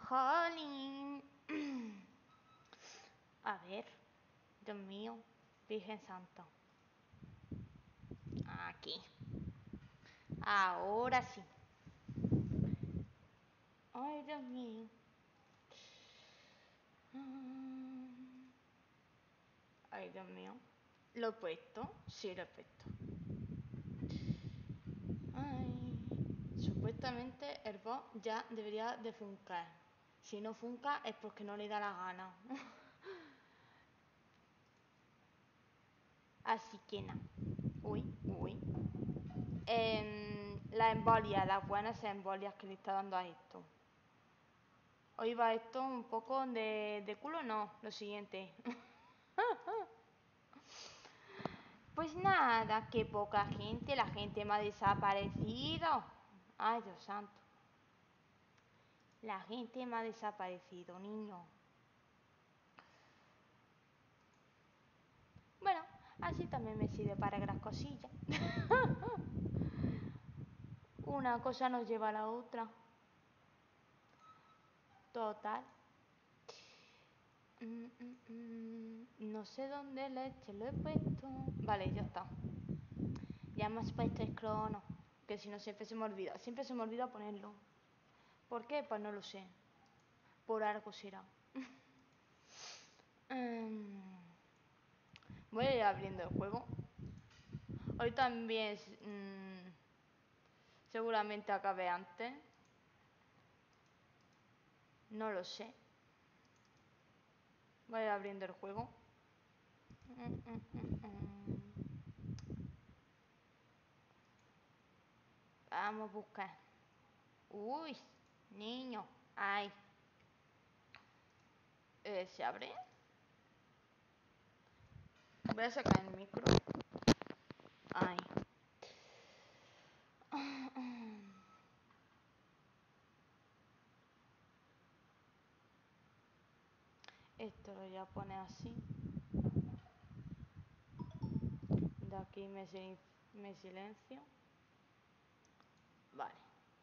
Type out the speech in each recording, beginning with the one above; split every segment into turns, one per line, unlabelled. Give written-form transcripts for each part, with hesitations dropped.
Jolín. A ver. Dios mío. Virgen Santa. Aquí. Ahora sí. Ay, Dios mío. Ay, Dios mío. ¿Lo he puesto? Sí, lo he puesto. Ay. Supuestamente el boss ya debería de funcar. Si no funca es porque no le da la gana. Así que nada. Uy. La embolia, las buenas embolias que le está dando a esto. Hoy va esto un poco de culo, no, lo siguiente. Pues nada, que poca gente, la gente me ha desaparecido. Ay, Dios santo. La gente me ha desaparecido, niño. Bueno, así también me sirve para las cosillas. Una cosa nos lleva a la otra. Total. No sé dónde leche lo he puesto. Vale, ya está. Ya hemos puesto el crono. Que si no siempre se me olvida. Siempre se me olvida ponerlo. ¿Por qué? Pues no lo sé. Por algo será. Voy a ir abriendo el juego. Hoy también seguramente acabe antes. No lo sé. Voy a ir abriendo el juego. Vamos a buscar. Uy, niño. Ay. ¿Se abre? Voy a sacar el micro. Ay. Esto lo voy a poner así. De aquí me silencio. Vale.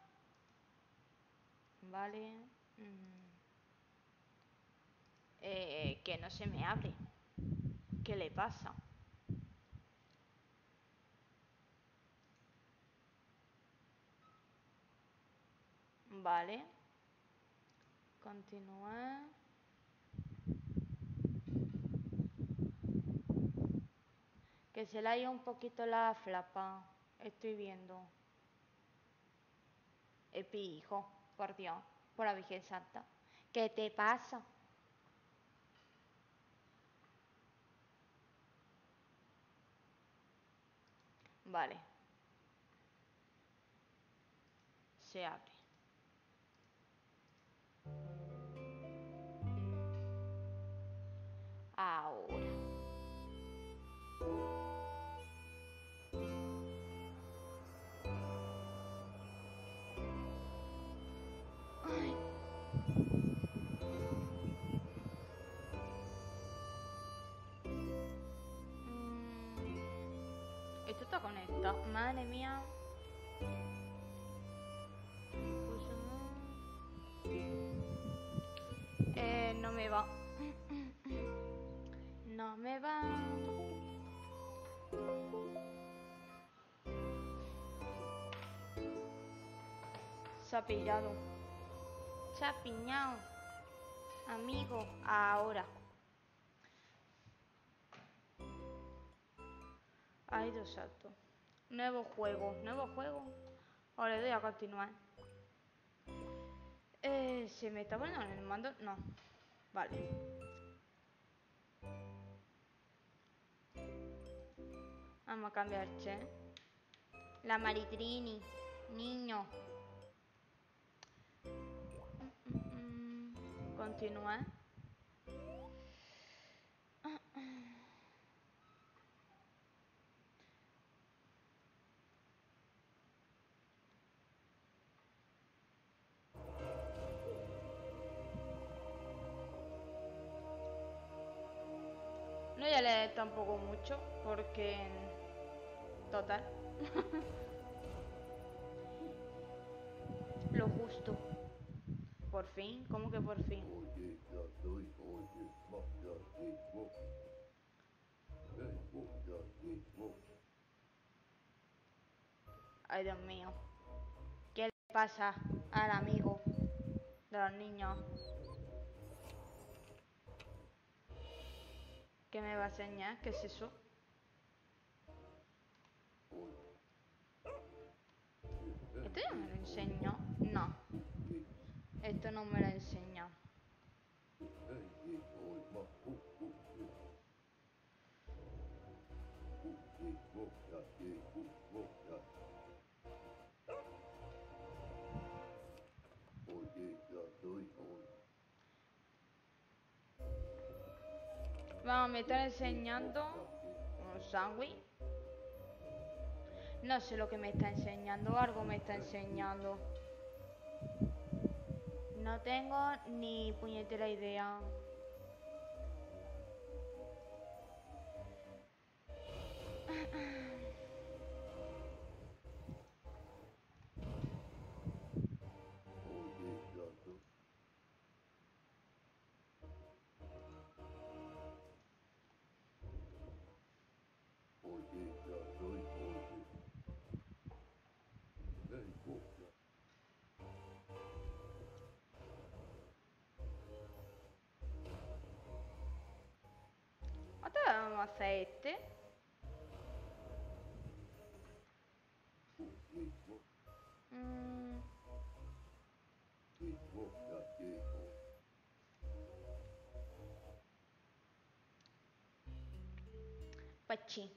Que no se me abre. ¿Qué le pasa? Vale. Continuar. Que se le haya un poquito la flapa. Estoy viendo. Epi, hijo. Por Dios. Por la Virgen Santa. ¿Qué te pasa? Vale. Se abre. Ahora. Ay. Esto está conectado. Madre mía. No me va. No me va. Se ha pillado. Se ha piñado. Amigo, ahora. Hay dos saltos. Nuevo juego. Ahora le doy a continuar. ¿Se me está poniendo en el mando? No. Vale. Vamos a cambiar che. La Maritrini. Niño. Continuar. No voy a leer tampoco mucho porque total. Lo justo. Por fin, ¿cómo que por fin? Ay, Dios mío. ¿Qué le pasa al amigo de los niños? ¿Qué me va a enseñar? ¿Qué es eso? ¿Esto ya me lo enseñó? No. Esto no me lo enseñó. Vamos, me están enseñando un sándwich. No sé lo que me está enseñando, algo me está enseñando. No tengo ni puñetera idea. Otra vez vamos a hacer este. Pachi.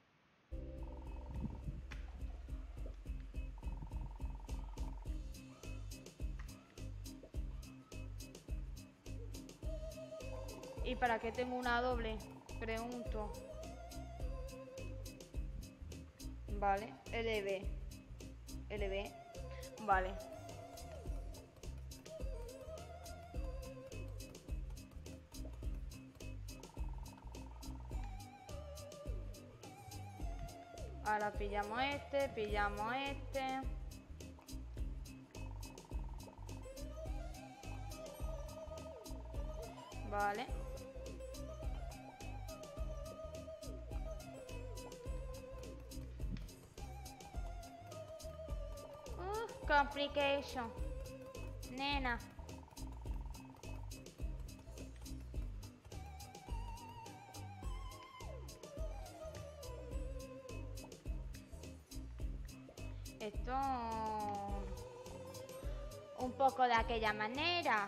¿Y para qué tengo una doble? Pregunto. Vale, LB. LB. Vale. Ahora pillamos este, pillamos este. Vale. Complication. Nena. Esto un poco de aquella manera.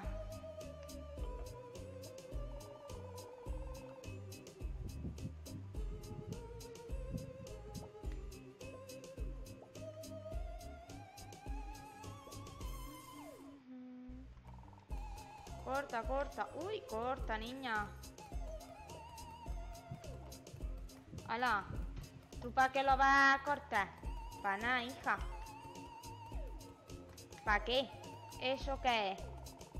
Corta, corta. Uy, corta, niña. Hala. ¿Tú para qué lo vas a cortar? Para nada, hija. ¿Para qué? ¿Eso qué es?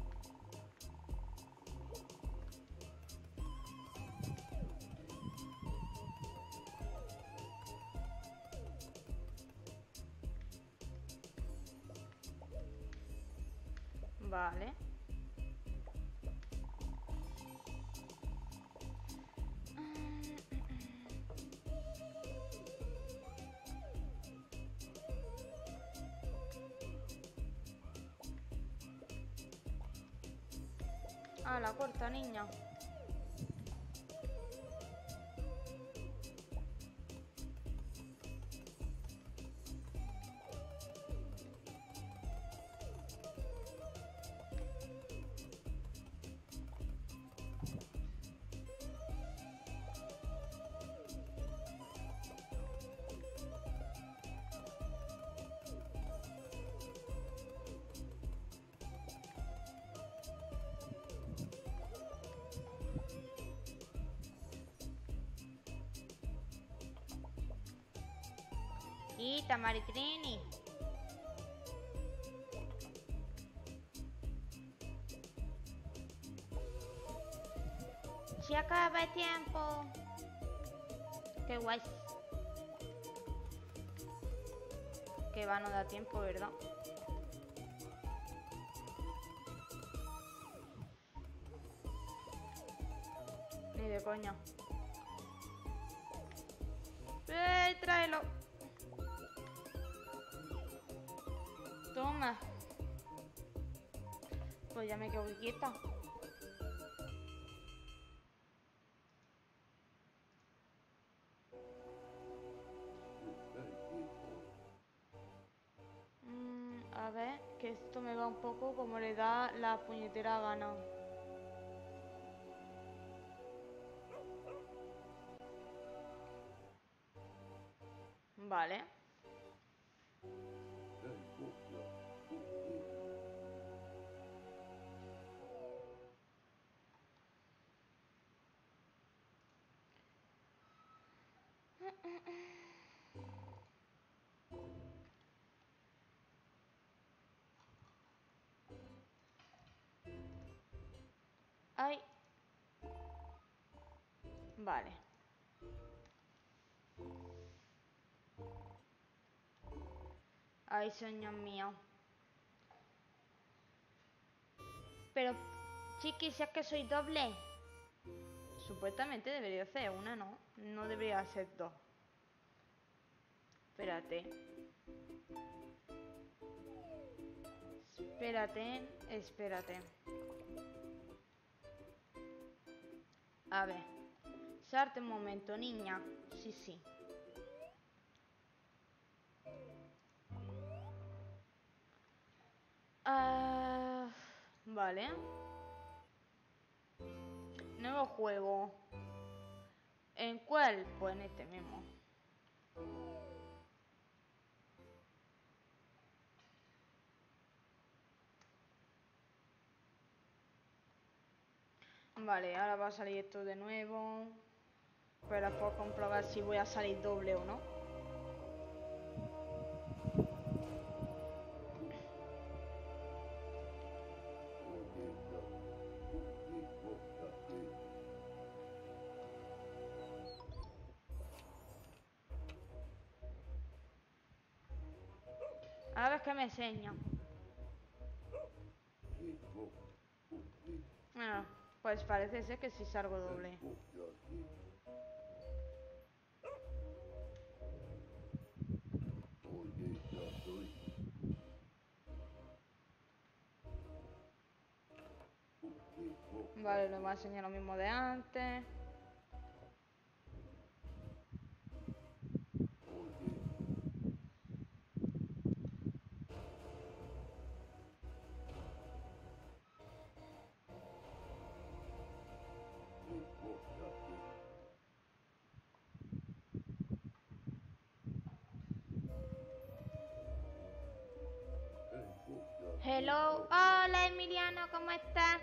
Vale. Ah, la corta, niña. Y Tamaritrini. Se acaba el tiempo. Qué guay. Que va, no da tiempo, ¿verdad? coña. Tráelo. Toma. Pues ya me quedo quieta. A ver, que esto me va un poco como le da la puñetera gana. Vale. Ay. Vale. Ay, señor mío. Pero, chiqui, si es que soy doble. Supuestamente debería ser una, ¿no? No debería ser dos. Espérate. Espérate. A ver. Sarte un momento, niña. Sí. Vale. Nuevo juego. ¿En cuál? Pues en este mismo. Vale, ahora va a salir esto de nuevo. Pero puedo comprobar si voy a salir doble o no. A ver qué me enseña. Bueno, pues parece ser que sí salgo doble. Vale, nos va a enseñar lo mismo de antes. Hello, hola Emiliano, ¿cómo estás?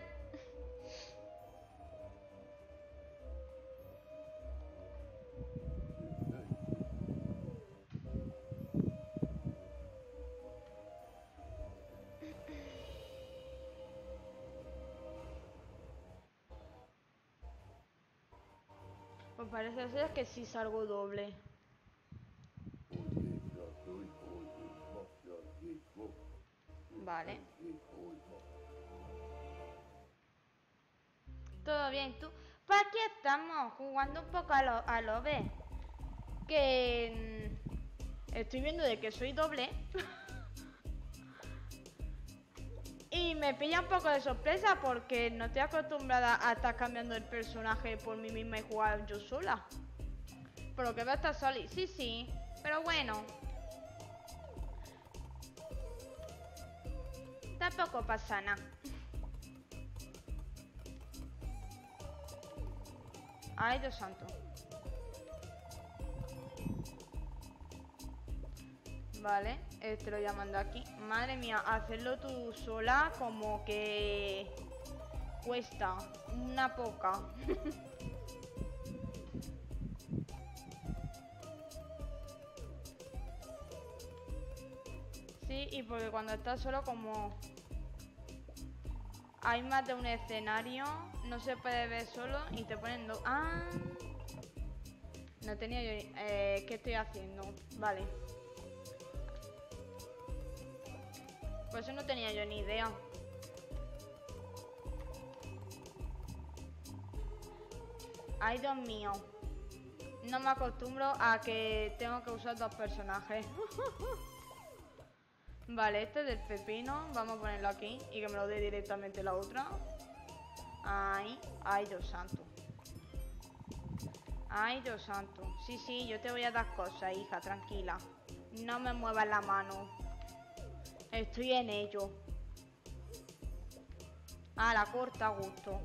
Pues parece ser que sí salgo doble. Vale. Todo bien, tú. Pues aquí estamos, jugando un poco a lo B. Que estoy viendo de que soy doble. Y me pilla un poco de sorpresa porque no estoy acostumbrada a estar cambiando el personaje por mí misma y jugar yo sola. Por lo que veo estar Soli. Sí. Pero bueno. Tampoco pasa nada. Ay, Dios santo. Vale, te lo voy a mandar aquí. Madre mía, hacerlo tú sola como que cuesta una poca. Sí, y porque cuando estás solo como hay más de un escenario, no se puede ver solo y te ponen dos. Ah, no tenía yo. ¿Qué estoy haciendo? Vale. Pues eso no tenía yo ni idea. Ay, Dios mío. No me acostumbro a que tengo que usar dos personajes. Vale, este del pepino. Vamos a ponerlo aquí y que me lo dé directamente la otra. Ay, ay, Dios santo. Ay, Dios santo. Sí, sí, yo te voy a dar cosas, hija, tranquila. No me muevas la mano. Estoy en ello. Ah, la corta a gusto.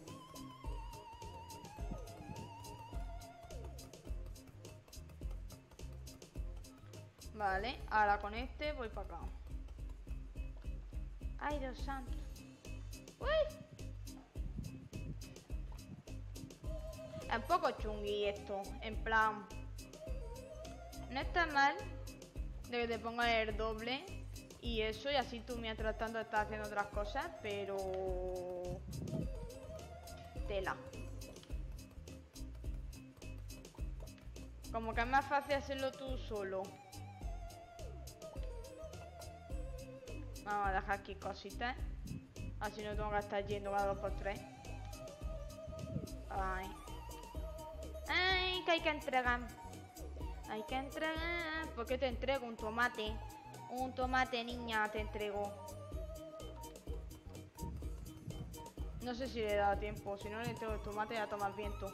Vale, ahora con este voy para acá. Ay, Dios santo. Uy. Es un poco chungui esto. En plan, no está mal de que te pongan el doble y eso, y así tú mientras tanto estás haciendo otras cosas, pero... tela. Como que es más fácil hacerlo tú solo. Vamos a dejar aquí cositas. Así no tengo que estar yendo cada 2x3. Ay. Ay, que hay que entregar. Hay que entregar. ¿Por qué te entrego un tomate? Un tomate, niña, te entrego. No sé si le da tiempo. Si no le entrego el tomate, ya toma el viento.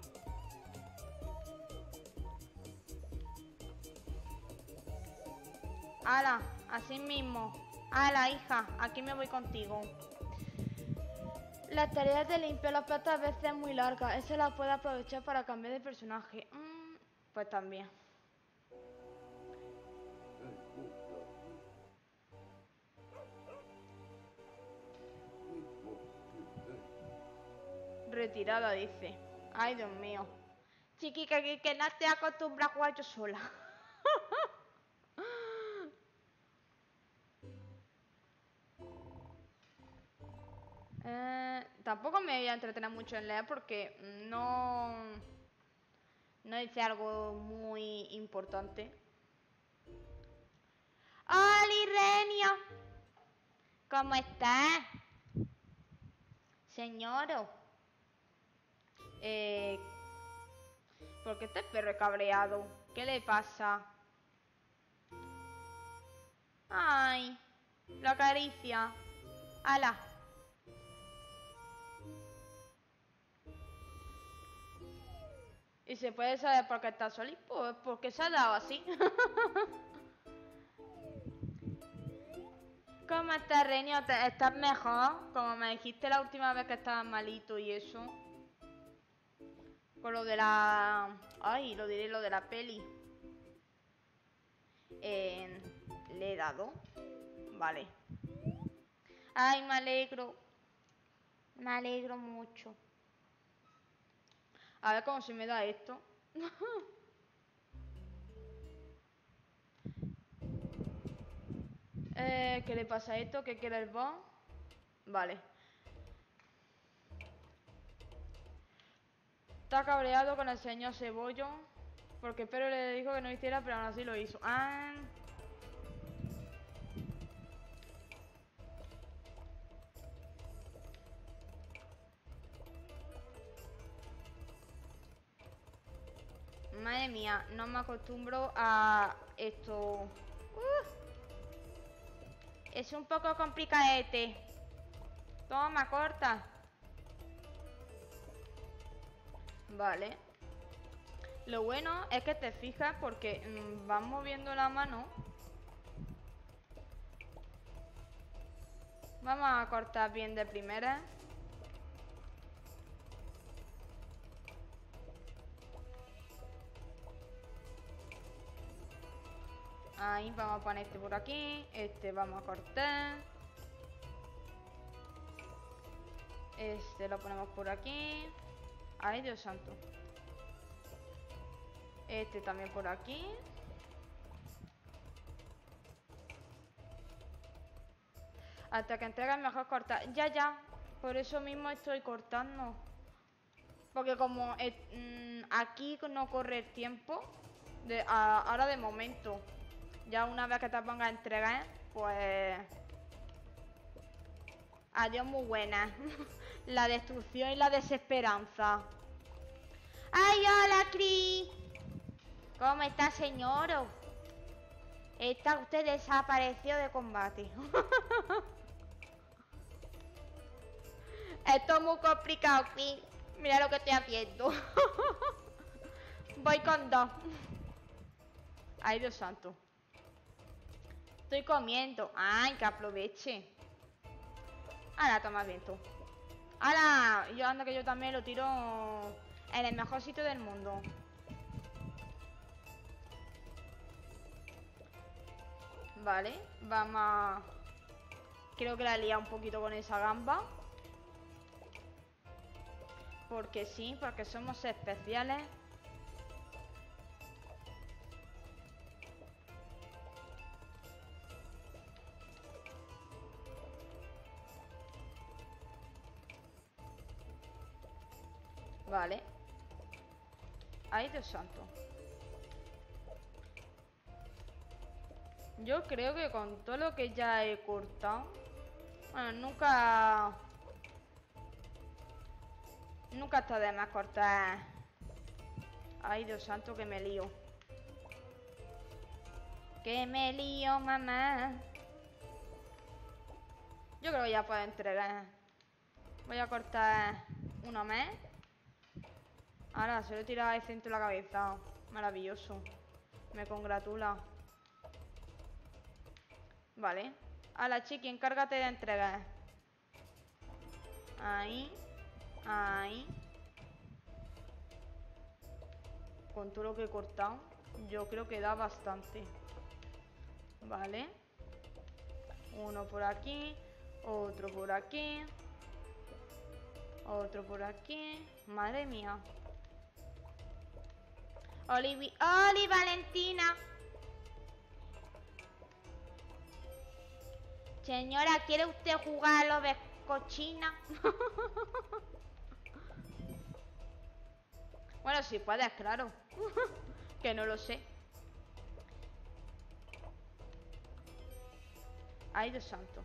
¡Hala! Así mismo. ¡Hala, hija! Aquí me voy contigo. Las tareas de limpiar los platos a veces es muy larga. Esa la puede aprovechar para cambiar de personaje. Pues también. Retirada, dice. Ay, Dios mío. Chiqui, que no te acostumbras a jugar yo sola. Tampoco me voy a entretener mucho en leer porque no dice algo muy importante. ¡Hola, Renia! ¿Cómo estás? Señoro. ¿Por qué este perro es cabreado? ¿Qué le pasa? Ay, lo acaricia. ¡Hala! ¿Y se puede saber por qué está solito? Pues porque se ha dado así. ¿Cómo estás, Renio? ¿Estás mejor? Como me dijiste la última vez que estabas malito y eso. Con lo de la... Ay, lo diré, lo de la peli. Le he dado. Vale. Ay, me alegro. Me alegro mucho. A ver cómo se me da esto. ¿Qué le pasa a esto? ¿Qué quiere el boss? Vale. Está cabreado con el señor Cebollo porque Pedro le dijo que no hiciera, pero aún así lo hizo. Ah. Madre mía, no me acostumbro a esto. Es un poco complicadete. Toma, corta. Vale. Lo bueno es que te fijas porque vas moviendo la mano. Vamos a cortar bien de primera. Ahí vamos a poner este por aquí. Este vamos a cortar. Este lo ponemos por aquí. Ay, Dios santo. Este también por aquí. Hasta que entregue mejor cortar. Ya. Por eso mismo estoy cortando. Porque como aquí no corre el tiempo. Ahora de momento. Ya una vez que te ponga a entregar, pues... Adiós, muy buena. La destrucción y la desesperanza. ¡Ay, hola, Cris! ¿Cómo está, señor? Está usted desaparecido de combate. Esto es muy complicado, Cris. Mira lo que estoy haciendo. Voy con 2. Ay, Dios santo. Estoy comiendo. Ay, que aproveche. Ahora, toma viento. Ahora, yo ando que yo también lo tiro en el mejor sitio del mundo. Vale, vamos a... Creo que la he liado un poquito con esa gamba. Porque sí, porque somos especiales. Vale. Ay, Dios santo. Yo creo que con todo lo que ya he cortado... Bueno, nunca está de más cortar. Ay, Dios santo, que me lío. Que me lío, mamá. Yo creo que ya puedo entregar. Voy a cortar uno más. Ahora, se lo he tirado al centro de la cabeza. Maravilloso. Me congratula. Vale. Ahora, chiqui, encárgate de entregar. Ahí. Ahí. Con todo lo que he cortado, yo creo que da bastante. Vale. Uno por aquí. Otro por aquí. Otro por aquí. Madre mía. Oli Valentina. Señora, ¿quiere usted jugar a los cochina? Bueno, si puedes, claro. Que no lo sé. Ay, Dios santo.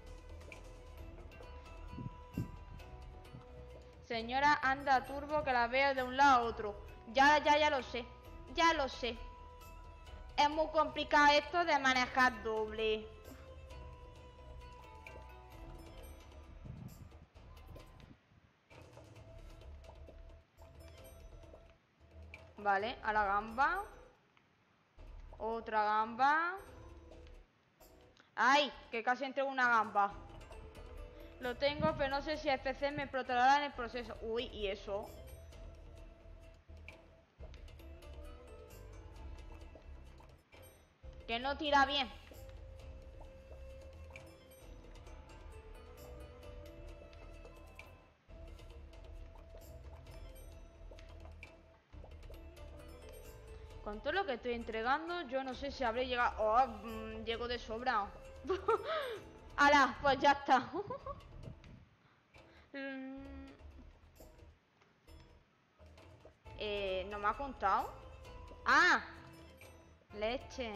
Señora, anda turbo, que la veo de un lado a otro. Ya lo sé. Ya lo sé. Es muy complicado esto de manejar doble. Vale, a la gamba. Otra gamba. ¡Ay! Que casi entrego una gamba. Lo tengo, pero no sé si el PC me explotará en el proceso. Uy, ¿y eso? Que no tira bien. Con todo lo que estoy entregando, yo no sé si habré llegado... Oh, llego de sobra. ¡Hala! Pues ya está. ¿No me ha contado? ¡Ah! Leche.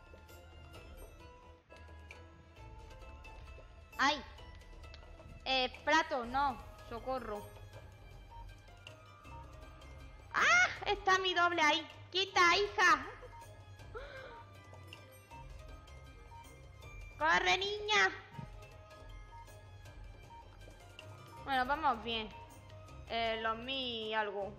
¡Ay! Plato, no. Socorro. ¡Ah! Está mi doble ahí. ¡Quita, hija! ¡Corre, niña! Bueno, vamos bien. Los mil y algo.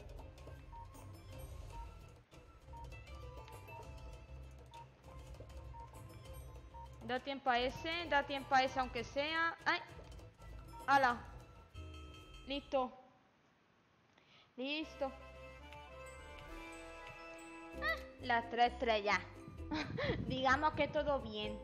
Da tiempo a ese aunque sea. ¡Ay! ¡Hala! Listo. Listo. Las 3 estrellas. Digamos que todo bien.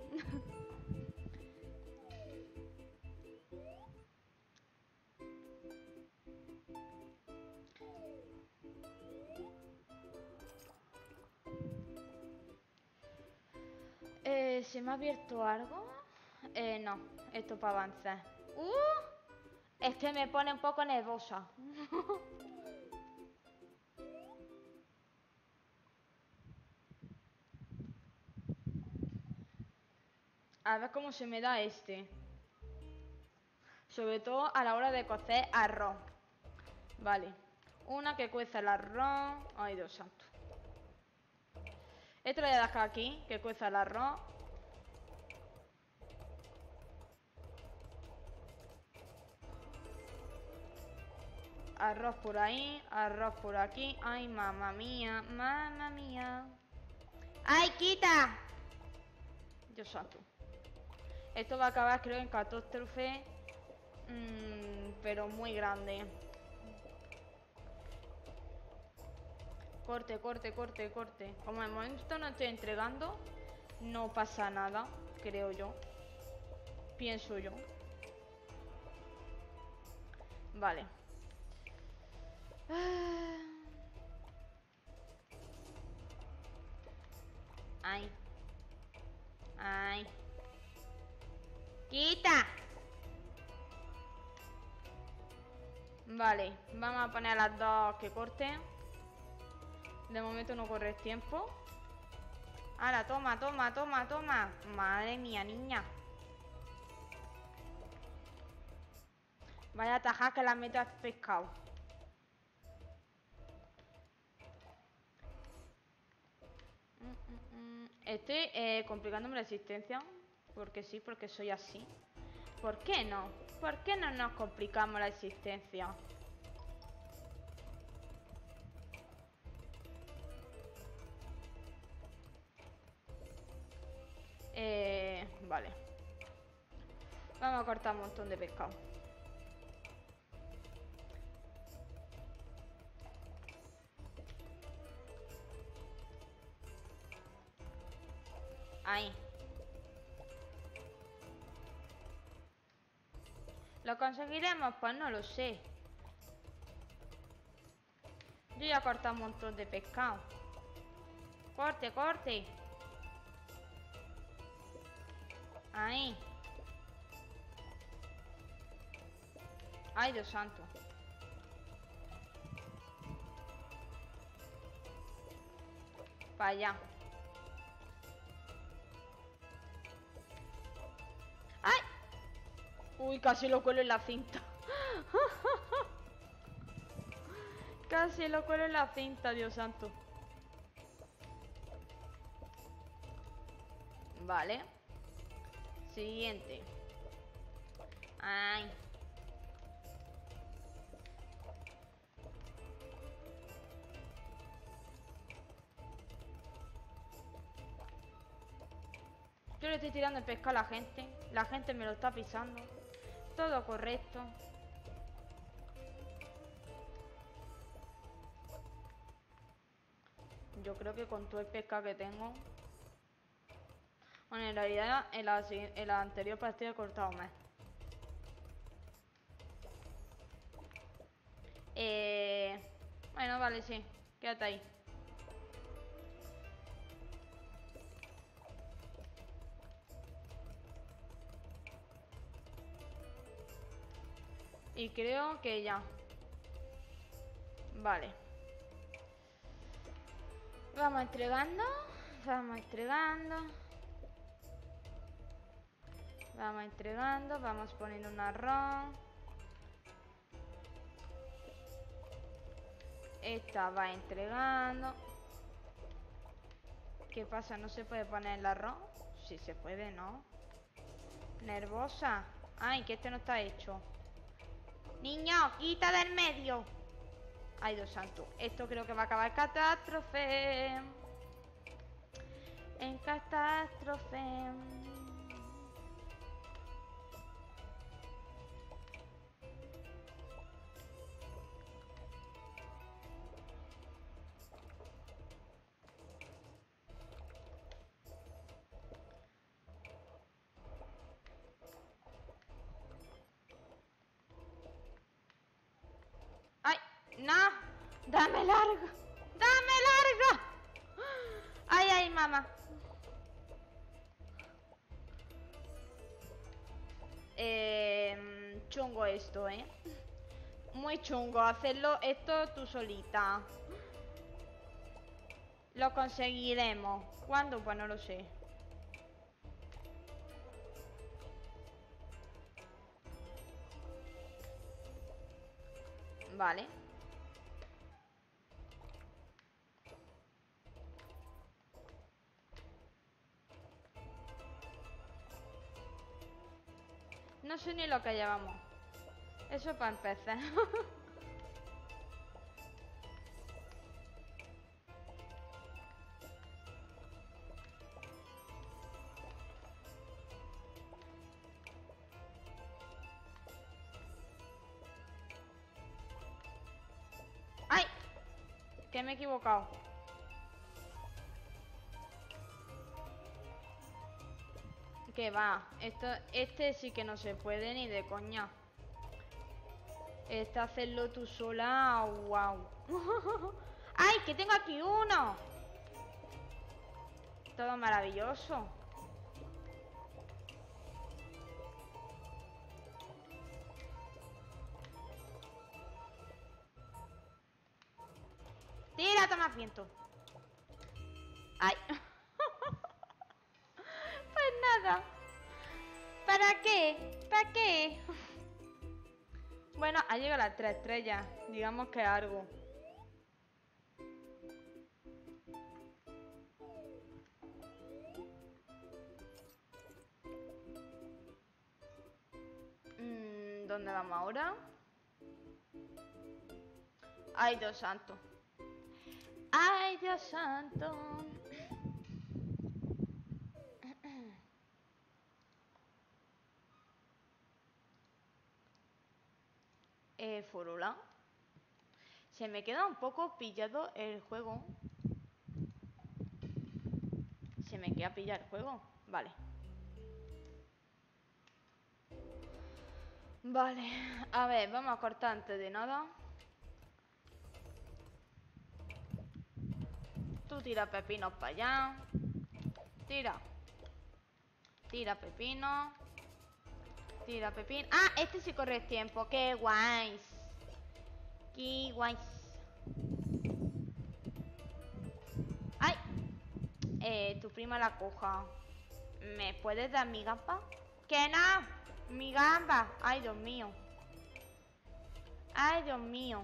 ¿Se me ha abierto algo? No, esto para avanzar. Es que me pone un poco nerviosa. A ver cómo se me da este. Sobre todo a la hora de cocer arroz. Vale. Una que cueza el arroz. Ay, Dios santo. Esto lo voy a dejar aquí, que cueza el arroz. Arroz por ahí, arroz por aquí. Ay, mamá mía, mamá mía. ¡Ay, quita! Dios santo. Esto va a acabar, creo, en catástrofe. Pero muy grande. Corte, corte, corte, corte. Como de momento no estoy entregando, no pasa nada, creo yo. Pienso yo. Vale. Ay. Ay. ¡Quita! Vale, vamos a poner a las dos que corten. De momento no corre el tiempo. Ahora, toma, toma, toma, toma. Madre mía, niña. Vaya taja que la meto al pescado. Estoy complicándome la existencia. Porque sí, porque soy así. ¿Por qué no? ¿Por qué no nos complicamos la existencia? Vale. Vamos a cortar un montón de pescado. Ahí. ¿Lo conseguiremos? Pues no lo sé. Yo ya he cortado un montón de pescado. Corte, corte. Ahí. Ay, Dios santo. Para allá. ¡Ay! Uy, casi lo cuelo en la cinta. Casi lo cuelo en la cinta, Dios santo. Vale. Siguiente. Ay. Yo le estoy tirando el pescado a la gente. La gente me lo está pisando. Todo correcto. Yo creo que con todo el pescado que tengo... Bueno, en realidad en la anterior partida he cortado más. Bueno, vale, sí. Quédate ahí. Y creo que ya. Vale. Vamos entregando. Vamos entregando. Vamos entregando. Vamos poniendo un arroz. Esta va entregando. ¿Qué pasa? ¿No se puede poner el arroz? Sí se puede, ¿no? Nervosa. Ay, que este no está hecho. Niño, quita del medio. Ay, Dios santo. Esto creo que va a acabar en catástrofe. En catástrofe. ¡Ay! ¡No! ¡Dame largo! ¡Dame largo! ¡Ay, ay, mamá! Chungo esto, ¿eh? Muy chungo hacerlo esto tú solita. Lo conseguiremos. ¿Cuándo? Pues no lo sé. Vale. sé ni lo que llevamos. Eso para empezar. ¡Ay! Que me he equivocado. Que va. Este sí que no se puede ni de coña. Hacerlo tú sola. ¡Wow! ¡Ay! Que tengo aquí uno. Todo maravilloso. Tira, toma viento. ¡Ay! Pues nada. ¿Para qué? ¿Para qué? Bueno, ha llegado a las 3 estrellas. Digamos que algo. ¿Dónde vamos ahora? Ay, Dios santo. Ay, Dios santo. Furula. Se me queda un poco pillado el juego. Se me queda pillado el juego. Vale. Vale. A ver, vamos a cortar antes de nada. Tú tira pepinos para allá. Tira. Tira pepino. Tira pepino. Ah, este sí corre el tiempo. Qué guays. Qué guays. Ay. Tu prima la coja. ¿Me puedes dar mi gamba? ¡Que no! Mi gamba. Ay, Dios mío. Ay, Dios mío.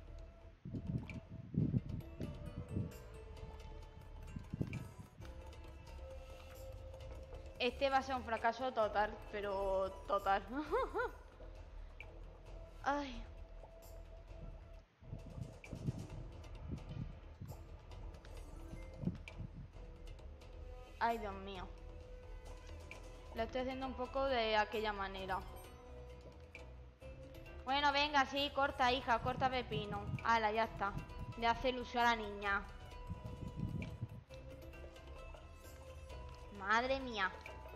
Este va a ser un fracaso total, pero total. Ay. Ay, Dios mío. Lo estoy haciendo un poco de aquella manera. Bueno, venga, sí, corta, hija, corta pepino. Hala, ya está. Le hace ilusión a la niña. Madre mía.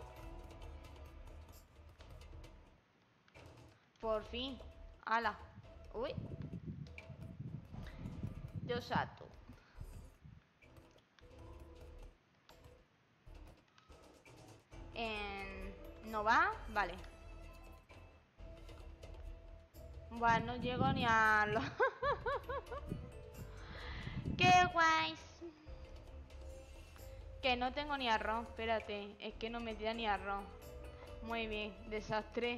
Por fin. Hala. Uy. Dios santo. ¿No va? Vale. Bueno, no llego ni a lo... ¡Qué guays! Que no tengo ni arroz, espérate. Es que no me tira ni arroz. Muy bien, desastre.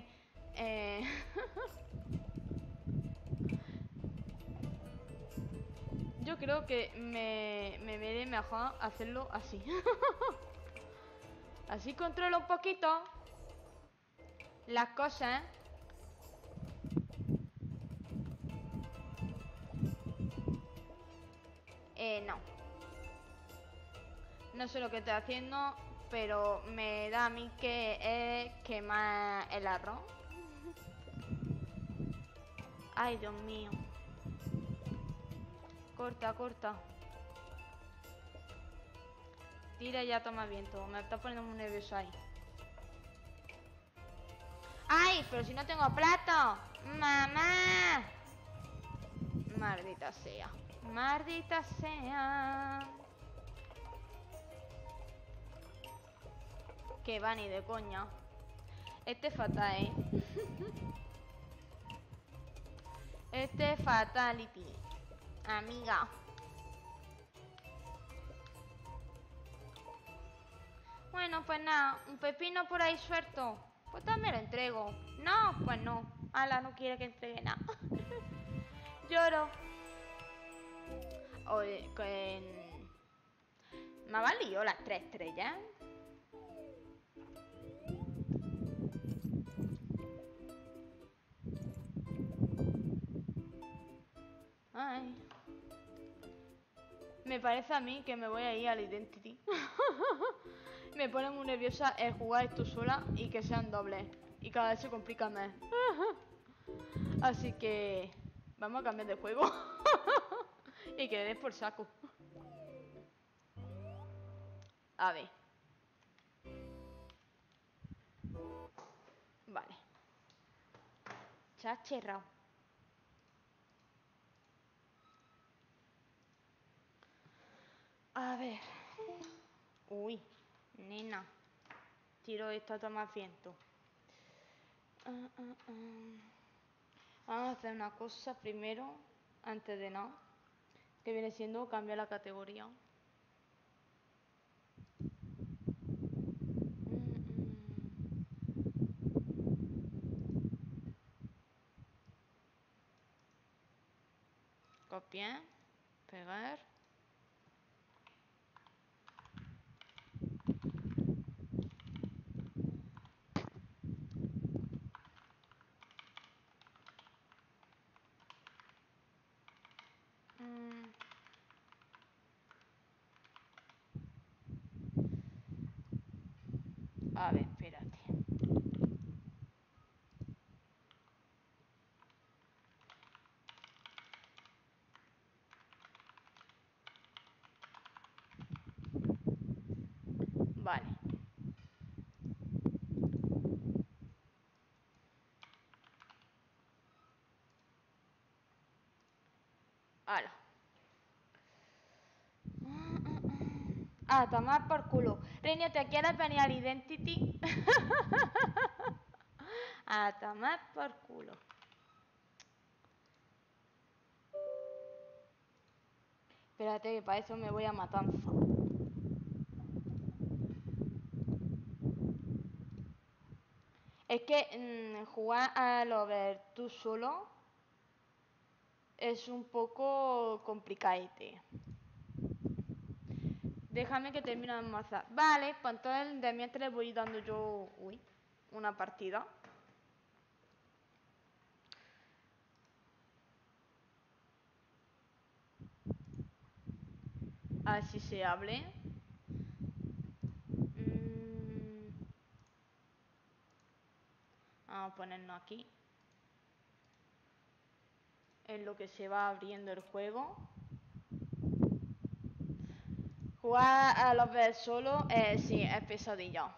Yo creo que me veré mejor hacerlo así. Así controlo un poquito las cosas. No. No sé lo que estoy haciendo, pero me da a mí que es quemar el arroz. Ay, Dios mío. Corta, corta. Tira y ya toma viento. Me está poniendo muy nervioso ahí. ¡Ay! Pero si no tengo plato. ¡Mamá! Maldita sea. Maldita sea. Que va ni de coña. Este es fatal, ¿eh? Este es fatality. Amiga. Bueno, pues nada. Un pepino por ahí suelto. Pues también lo entrego. No, pues no. Ala, no quiere que entregue nada. Lloro. Oye, me ha valido las 3 estrellas. Ay. Me parece a mí que me voy a ir al Identity. Me pone muy nerviosa el jugar esto sola y que sean dobles. Y cada vez se complica más. Así que vamos a cambiar de juego. Y que le des por saco. A ver. Vale. Se ha cerrado. A ver. Uy, nena. Tiro esto a tomar viento. Vamos a hacer una cosa primero, antes de nada. Que viene siendo cambiar la categoría. Copiar. Pegar. A ver, espérate. Vale. Hala. A tomar por culo. Reina, ¿te quieres venir al Identity? A tomar por culo. Espérate que para eso me voy a Matanza. Es que jugar a Lover tú solo es un poco complicadete. Déjame que termine de almorzar. Vale, pues entonces de mientras voy dando yo una partida. Así se hable. Vamos a ponernos aquí. En lo que se va abriendo el juego. Jugar a los ver solo, sí, es pesadilla.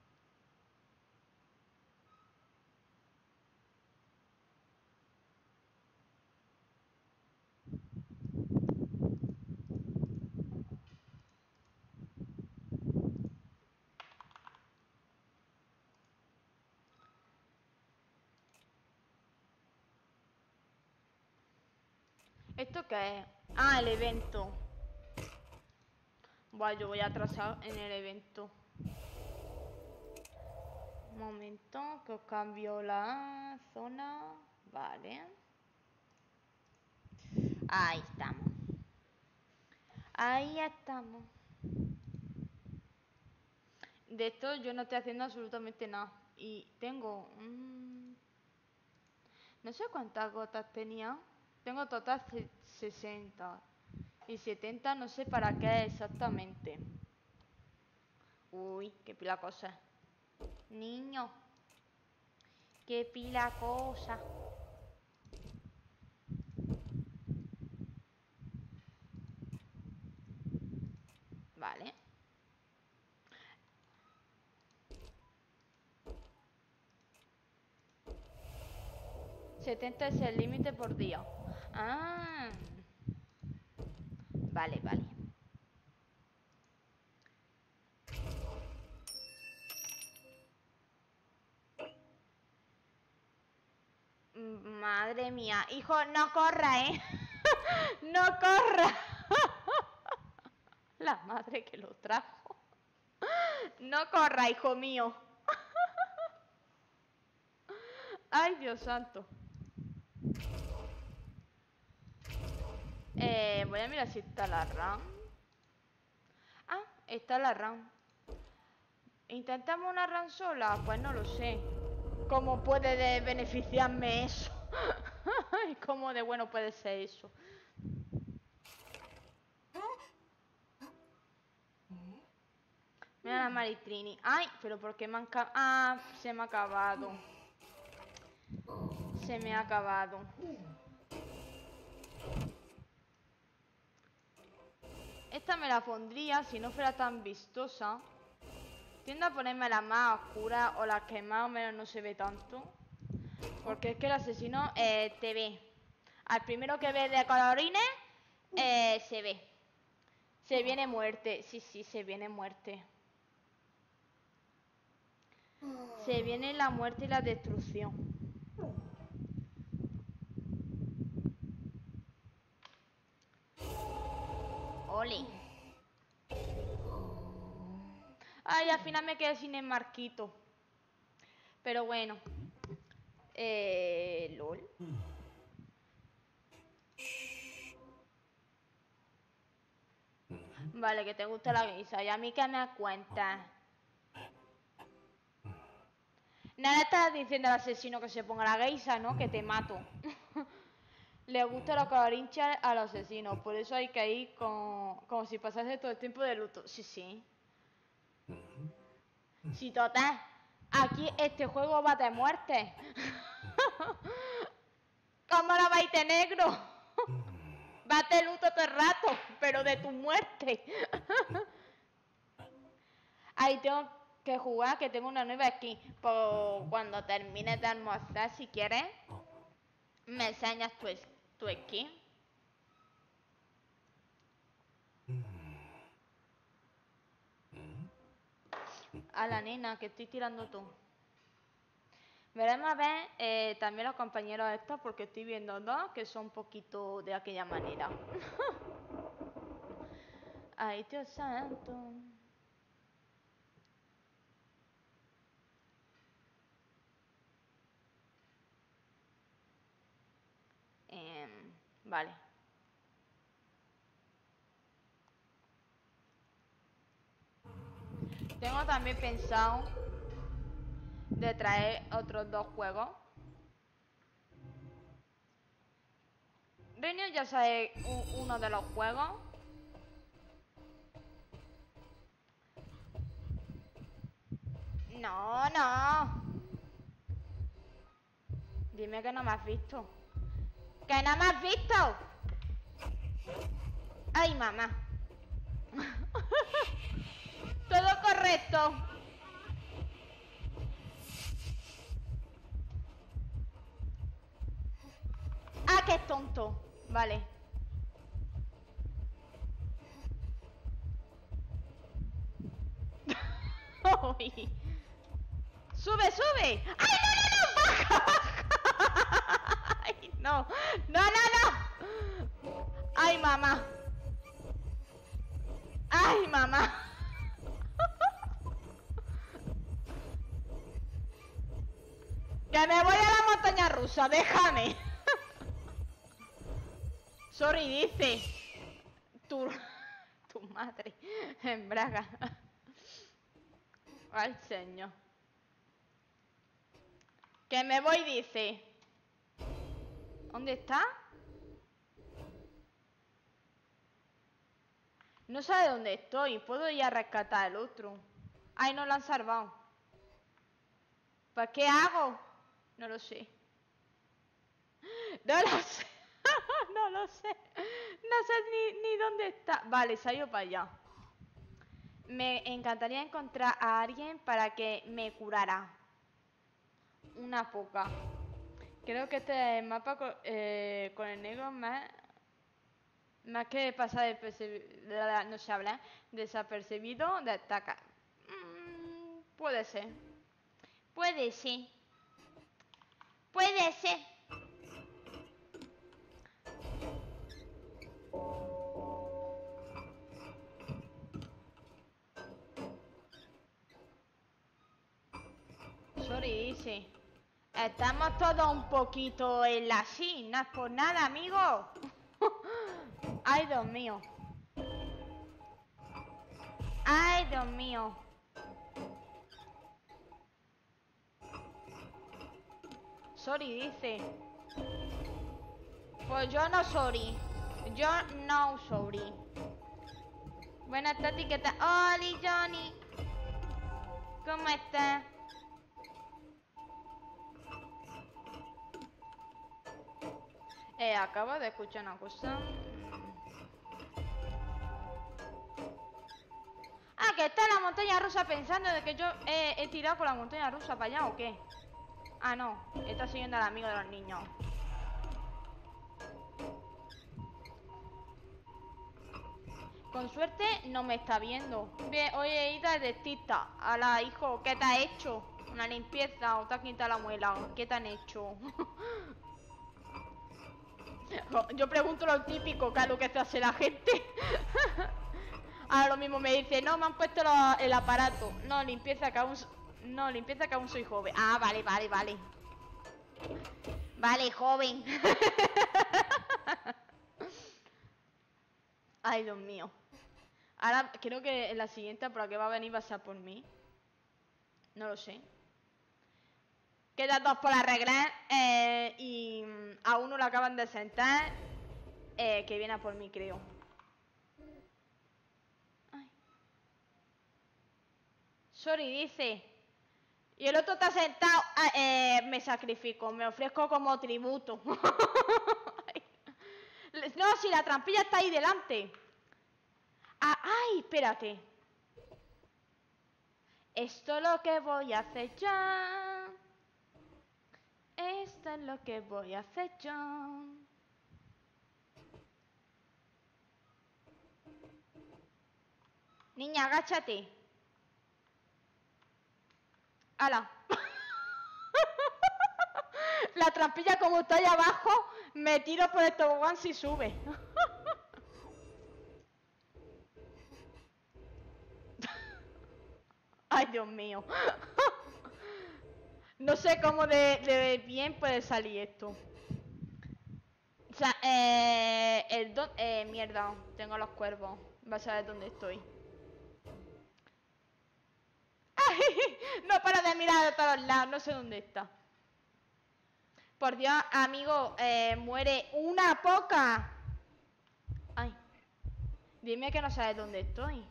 ¿Esto qué es? Ah, el evento. Bueno, yo voy a atrasar en el evento. Un momento, que os cambio la zona. Vale. Ahí estamos. Ahí estamos. De esto yo no estoy haciendo absolutamente nada. Y tengo... no sé cuántas gotas tenía. Tengo total 60. Y 70 no sé para qué exactamente. Uy, qué pila cosa. Niño. Qué pila cosa. Vale. $70 es el límite por día. Ah. Vale, vale. Madre mía. Hijo, no corra, ¿eh? No corra. La madre que lo trajo. No corra, hijo mío. Ay, Dios santo. Voy a mirar si está la RAM. Ah, está la RAM. ¿Intentamos una RAM sola? Pues no lo sé. ¿Cómo puede beneficiarme eso? ¿Cómo de bueno puede ser eso? Mira la Maritrini. Ay, pero ¿por qué me han acabado? Ah, se me ha acabado. Se me ha acabado. Esta me la pondría si no fuera tan vistosa. Tiendo a ponerme las más oscuras o las que más o menos no se ve tanto. Porque es que el asesino te ve. Al primero que ve de colorines, se ve. Se viene muerte. Sí, sí, se viene muerte. Se viene la muerte y la destrucción. Ole. Ay, al final me quedé sin el marquito. Pero bueno. LOL. Vale, que te gusta la guisa. ¿Y a mí qué me cuentas? Nada, estás diciendo al asesino que se ponga la geisha, ¿no? Que te mato. Le gusta la colorincha al asesino. Por eso hay que ir como si pasase todo el tiempo de luto. Sí, sí. Sí, total. Aquí este juego va de muerte. ¿Cómo no vais de negro? Va de luto todo el rato, pero de tu muerte. Ahí tengo que jugar, que tengo una nueva skin. Pues cuando termines de almorzar, si quieres, me enseñas tu skin. A la nena, que estoy tirando tú. Veremos a ver también los compañeros estos, porque estoy viendo dos que son un poquito de aquella manera. Ay, Dios santo. Vale. Tengo también pensado de traer otros dos juegos. Reino ya sabe uno de los juegos. No, no. Dime que no me has visto. ¡Que no me has visto! ¡Ay, mamá! Todo correcto. ¡Ah, qué tonto! Vale. ¡Sube, sube! ¡Ay, no, no, no! ¡Baja! ¡Ay, no! ¡No, no, no! ¡Ay, mamá! ¡Ay, mamá! ¡Que me voy a la montaña rusa! ¡Déjame! Sorry, dice. Tu madre. En Braga. Ay, señor. Que me voy, dice. ¿Dónde está? No sabe dónde estoy. Puedo ir a rescatar al otro. Ay, no lo han salvado. ¿Pues qué hago? No lo sé. No lo sé. No lo sé. No sé ni dónde está. Vale, se ha ido para allá. Me encantaría encontrar a alguien para que me curara. Una poca. Creo que este mapa con el negro más que pasar no se habla, desapercibido, destaca. Puede ser. Puede ser. Puede ser. Sorry, dice. Estamos todos un poquito en la sí, no es por nada, amigo. Ay, Dios mío. Ay, Dios mío. Sorry, dice. Pues yo no sorry. Yo no sorry. Buenas tardes, ¿qué tal? Oli, Johnny. ¿Cómo estás? Acabo de escuchar una cosa. Ah, que está en la montaña rusa pensando de que yo he tirado con la montaña rusa para allá o qué. Ah, no, está siguiendo al amigo de los niños. Con suerte no me está viendo. Bien, oye, Ida, dentista. Ala, hijo, ¿qué te ha hecho? ¿Una limpieza o te ha quitado la muela? ¿Qué te han hecho? Yo pregunto lo típico, que es lo que se hace la gente. Ahora lo mismo me dice, no, me han puesto el aparato. No, limpieza que aún... No, limpieza que aún soy joven. Ah, vale, vale, vale. Vale, joven. Ay, Dios mío. Ahora creo que en la siguiente por la que va a venir va a ser por mí. No lo sé. Quedan dos por arreglar y a uno lo acaban de sentar que viene a por mí, creo. Ay. Sorry, dice. Y el otro está sentado. Me sacrifico, me ofrezco como tributo. No, si la trampilla está ahí delante. Ah, ay, espérate. Esto es lo que voy a hacer yo. Esto es lo que voy a hacer yo. Niña, agáchate. ¡Hala! La trampilla como está ahí abajo, me tiro por el tobogán si sube. Ay, Dios mío. No sé cómo de bien puede salir esto. O sea, mierda, tengo los cuervos. Vas a ver dónde estoy. ¡Ay! No para de mirar a todos lados, no sé dónde está. Por Dios, amigo, muere una poca. Ay, dime que no sabes dónde estoy.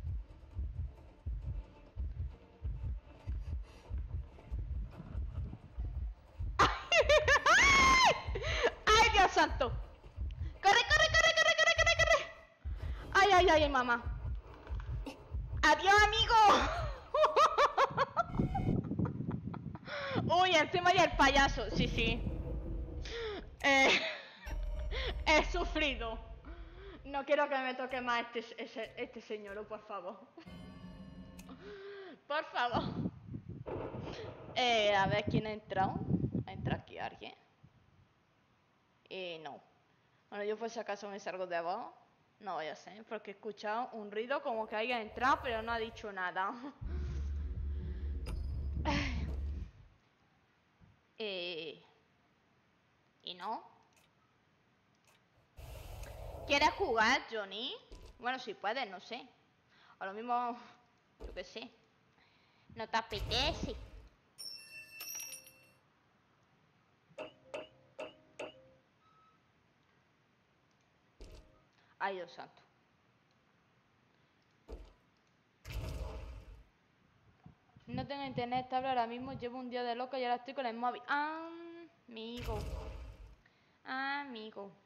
¡Ay, Dios santo! ¡Corre, corre, corre, corre, corre, corre, corre! ¡Ay, ay, ay, mamá! ¡Adiós, amigo! Uy, encima hay el payaso. Sí, sí. He sufrido. No quiero que me toque más este señor, por favor. Por favor. A ver quién ha entrado. ¿Ha entrado aquí alguien? No. Bueno, yo por si acaso me salgo de abajo. No vaya a ser, porque he escuchado un ruido como que haya entrado, pero no ha dicho nada. ¿Y no? ¿Quieres jugar, Johnny? Bueno, si puedes, no sé. O lo mismo, yo qué sé. No te apetece. Ay, Dios santo. No tengo internet estable ahora mismo. Llevo un día de loca y ahora estoy con el móvil. Ah, amigo. Amigo.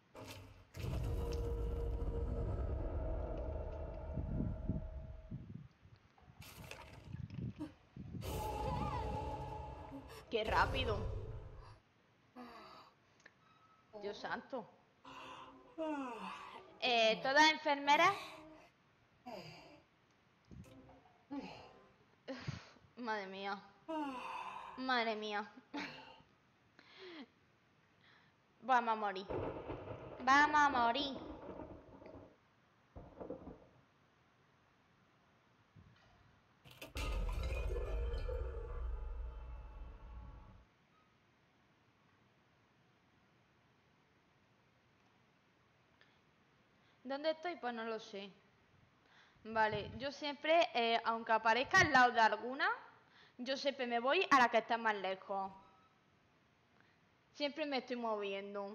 Qué rápido. Dios santo. ¿Todas enfermeras? Madre mía. Madre mía. Vamos a morir. Vamos a morir. ¿Dónde estoy? Pues no lo sé. Vale, yo siempre, aunque aparezca al lado de alguna, yo siempre me voy a la que está más lejos. Siempre me estoy moviendo.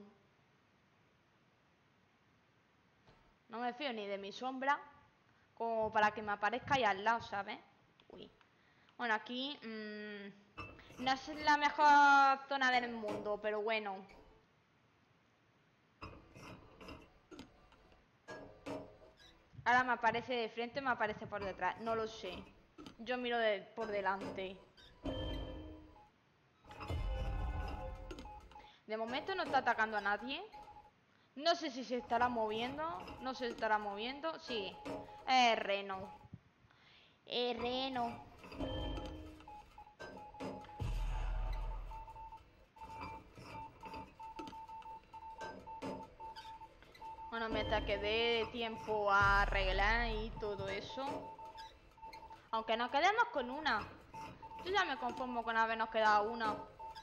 No me fío ni de mi sombra, como para que me aparezca ahí al lado, ¿sabes? Uy. Bueno, aquí no es la mejor zona del mundo, pero bueno. Ahora me aparece de frente, me aparece por detrás. No lo sé. Yo miro por delante. De momento no está atacando a nadie. No sé si se estará moviendo. No se estará moviendo. Sí. Reno. Reno. Bueno, mientras que dé tiempo a arreglar y todo eso. Aunque nos quedemos con una. Yo ya me conformo con habernos quedado una.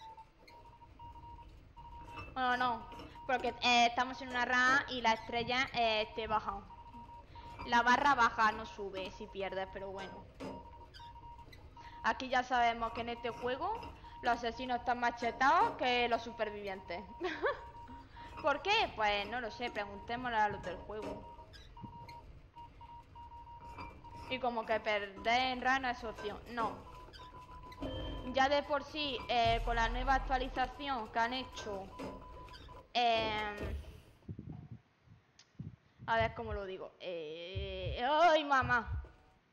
Bueno, no. Porque estamos en una run y la estrella te baja. La barra baja, no sube si pierdes, pero bueno. Aquí ya sabemos que en este juego los asesinos están más chetados que los supervivientes. ¿Por qué? Pues no lo sé, preguntémosle a los del juego. Y como que perder en run no es opción. No. Ya de por sí, con la nueva actualización que han hecho... a ver cómo lo digo. ¡Ay, mamá!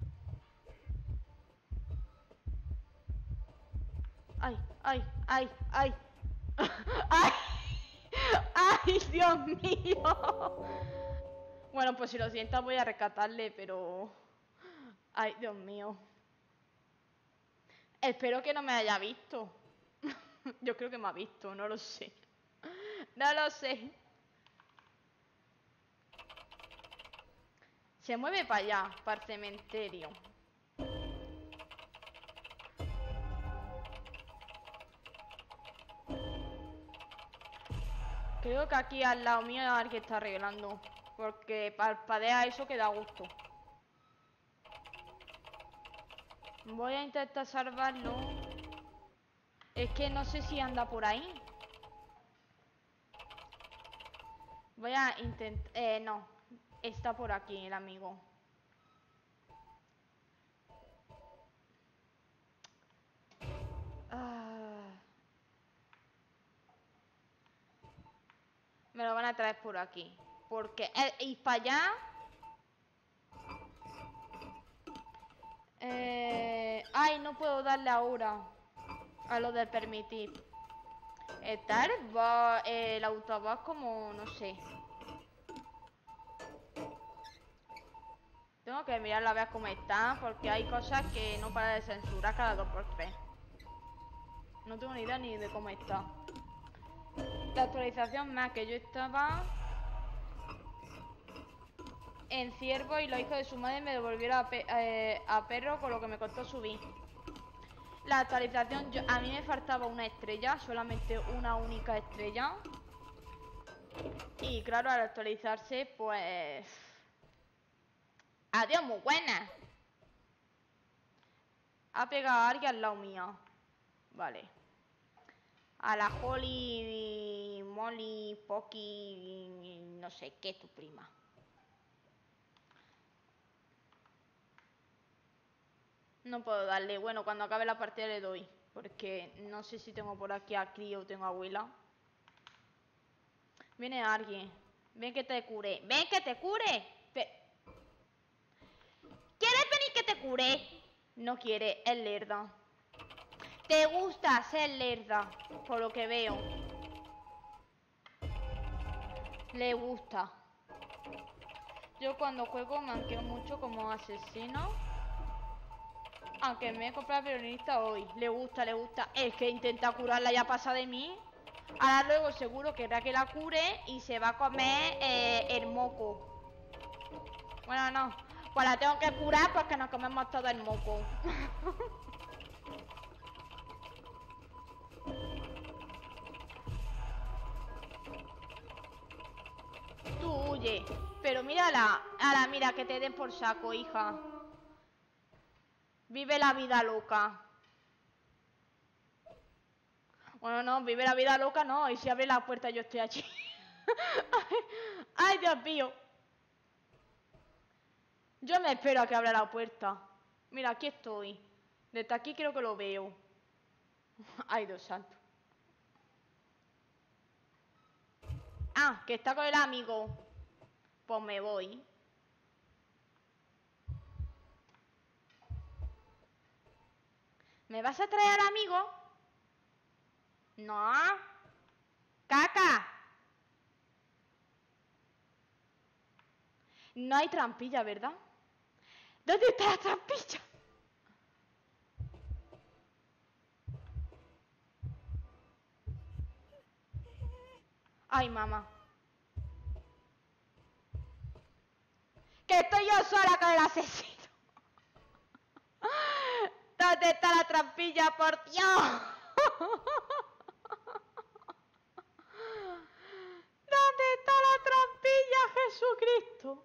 ¡Ay, ay, ay, ay! ¡Ay! ¡Ay, Dios mío! Bueno, pues si lo siento voy a rescatarle, pero... Ay, Dios mío. Espero que no me haya visto. Yo creo que me ha visto, no lo sé. No lo sé. Se mueve para allá, para el cementerio. Creo que aquí al lado mío hay alguien que está arreglando. Porque parpadea eso que da gusto. Voy a intentar salvarlo. Es que no sé si anda por ahí. Voy a intentar... no. Está por aquí el amigo. Me lo van a traer por aquí. Porque... y para allá... ay, no puedo darle ahora. A lo de permitir. El autobús como... no sé. Tengo que mirarla a ver cómo está. Porque hay cosas que no para de censurar cada 2×3. No tengo ni idea ni de cómo está. La actualización más que yo estaba en ciervo y los hijos de su madre me devolvieron a perro con lo que me costó subir. La actualización, a mí me faltaba una estrella, solamente una única estrella. Y claro, al actualizarse, pues... Adiós, muy buena. Ha pegado a alguien al lado mío. Vale. A la Holly, Molly, Pocky, no sé qué, tu prima. No puedo darle. Bueno, cuando acabe la partida le doy. Porque no sé si tengo por aquí a Cri o tengo a abuela. Viene alguien. Ven que te cure. ¡Ven que te cure! ¿Quieres venir que te cure? No quiere, es lerda. Te gusta ser lerda, por lo que veo. Le gusta. Yo cuando juego manqueo mucho como asesino. Aunque me he comprado violinista hoy. Le gusta, le gusta. Es que intenta curarla ya pasa de mí. Ahora luego seguro querrá que la cure y se va a comer el moco. Bueno, no. Pues la tengo que curar porque nos comemos todo el moco. Tú huye. Pero mírala. Ahora mira que te den por saco, hija. Vive la vida loca. Bueno, no, vive la vida loca, no. Y si abre la puerta yo estoy allí. Ay, Dios mío. Yo me espero a que abra la puerta. Mira, aquí estoy. Desde aquí creo que lo veo. Ay, Dios santo. Ah, que está con el amigo. Pues me voy. ¿Me vas a traer al amigo? No. ¡Caca! No hay trampilla, ¿verdad? ¿Dónde está la trampilla? Ay, mamá. Que estoy yo sola con el asesino. ¿Dónde está la trampilla, por Dios? ¿Dónde está la trampilla, Jesucristo?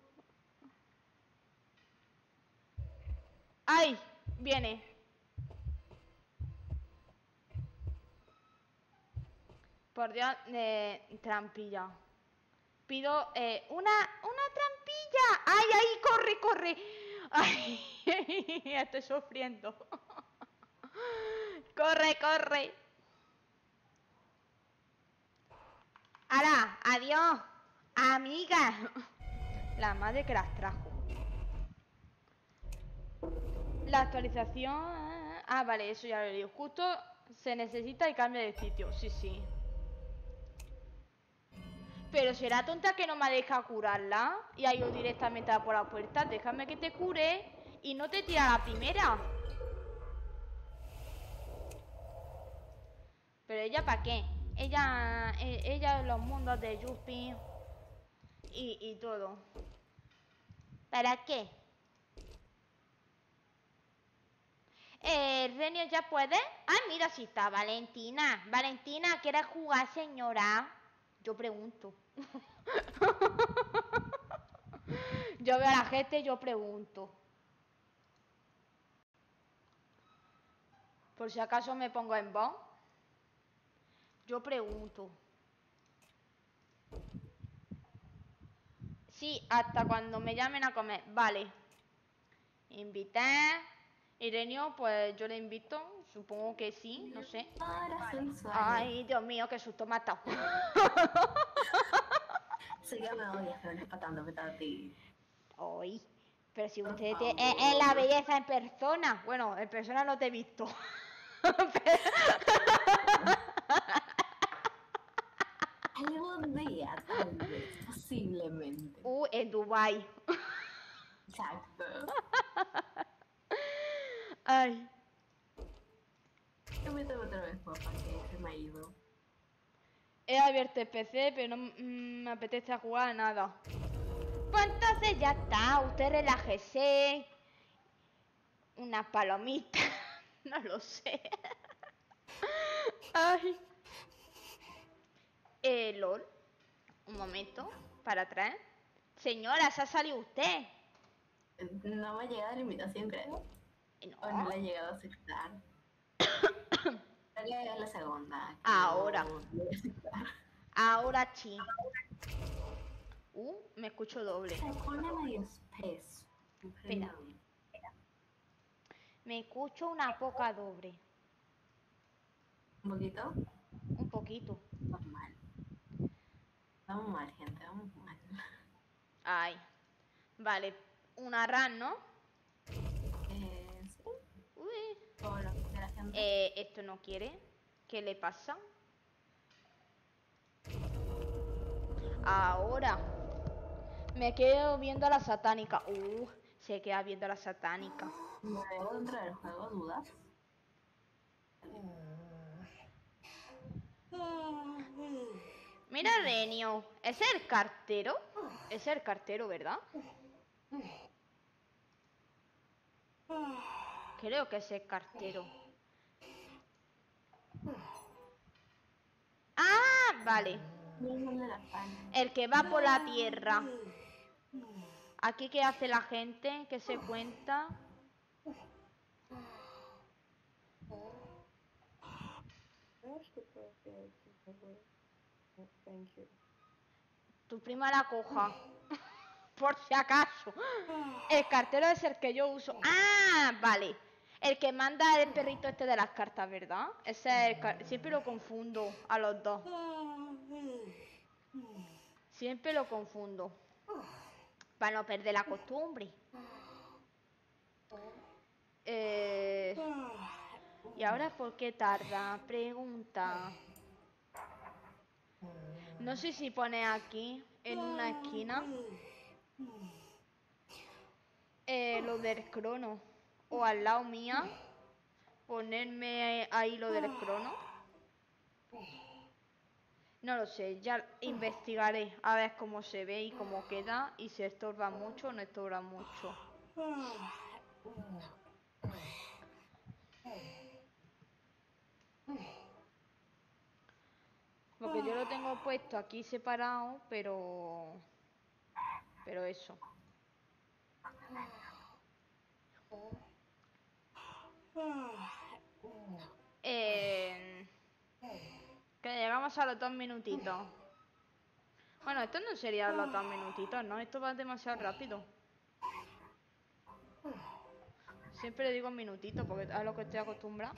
¡Ay! Viene. Por Dios, trampilla. Pido una trampilla. ¡Ay, ay! ¡Corre, corre! ¡Ay! Estoy sufriendo. ¡Corre, corre! ¡Hala! ¡Adiós! ¡Amiga! La madre que las trajo. La actualización... Ah, vale, eso ya lo he leído. Justo se necesita y cambia de sitio. Sí, sí. Pero será tonta que no me deja curarla y ha ido directamente a por la puerta. Déjame que te cure y no te tira la primera. Pero ella, ¿para qué? Ella en los mundos de Yuppie y todo. ¿Para qué? Renio, ¿ya puede? Ah, mira, si está Valentina. Valentina, ¿quieres jugar, señora? Yo pregunto. Yo veo a la gente, yo pregunto. Por si acaso me pongo en voz. Yo pregunto. Sí, hasta cuando me llamen a comer. Vale. Invité. Irenio, pues yo le invito. Supongo que sí, no sé. Ay, Dios mío, qué susto me ha dado.
Sí que me odias, pero no es para tanto, para ti.
Ay, pero si usted es la belleza en persona. Bueno, en persona no te he visto.
Algún día, tal vez, posiblemente.
En Dubai.
Exacto.
Ay.
Invítame otra vez, papá, que se me ha ido.
He abierto el PC, pero no me apetece jugar a nada. Pues entonces ya está, usted relájese. Una palomita. No lo sé. Ay. LOL. Un momento, para atrás. Señora, ¿se ha salido usted?
No me ha llegado la invitación, creo.
No.
O no la he llegado a aceptar. Creo que es la segunda.
Ahora.
No voy a aceptar.
Ahora sí. Me escucho doble.
Se pone medio espeso.
Espera. Me escucho una poca doble.
¿Un poquito?
Un poquito.
Vamos mal. Vamos mal, gente, vamos mal.
Ay. Vale. Una RAN, ¿no?
Sí.
Uy.
Todo lo que la gente.
Esto no quiere. ¿Qué le pasa? Ahora. Me quedo viendo a la satánica. Se queda viendo a la satánica.
¿Me veo dentro del juego, dudas?
Mira, Renio. ¿Es el cartero? Es el cartero, ¿verdad? Creo que es el cartero. Ah, vale. El que va por la tierra. Aquí, ¿qué hace la gente? ¿Qué se cuenta? Tu prima la coja. Por si acaso. El cartero es el que yo uso. Ah, vale. El que manda es el perrito este de las cartas, ¿verdad? Ese es siempre lo confundo a los dos. Siempre lo confundo. Para no perder la costumbre. ¿Y ahora por qué tarda? Pregunta. No sé si pone aquí, en una esquina, lo del crono. O al lado mía, ponerme ahí lo del crono. No lo sé, ya investigaré a ver cómo se ve y cómo queda y si estorba mucho o no estorba mucho. Porque yo lo tengo puesto aquí separado, pero eso. Que llegamos a los 2 minutitos. Bueno, esto no sería los 2 minutitos, ¿no? Esto va demasiado rápido. Siempre le digo minutitos porque es a lo que estoy acostumbrada.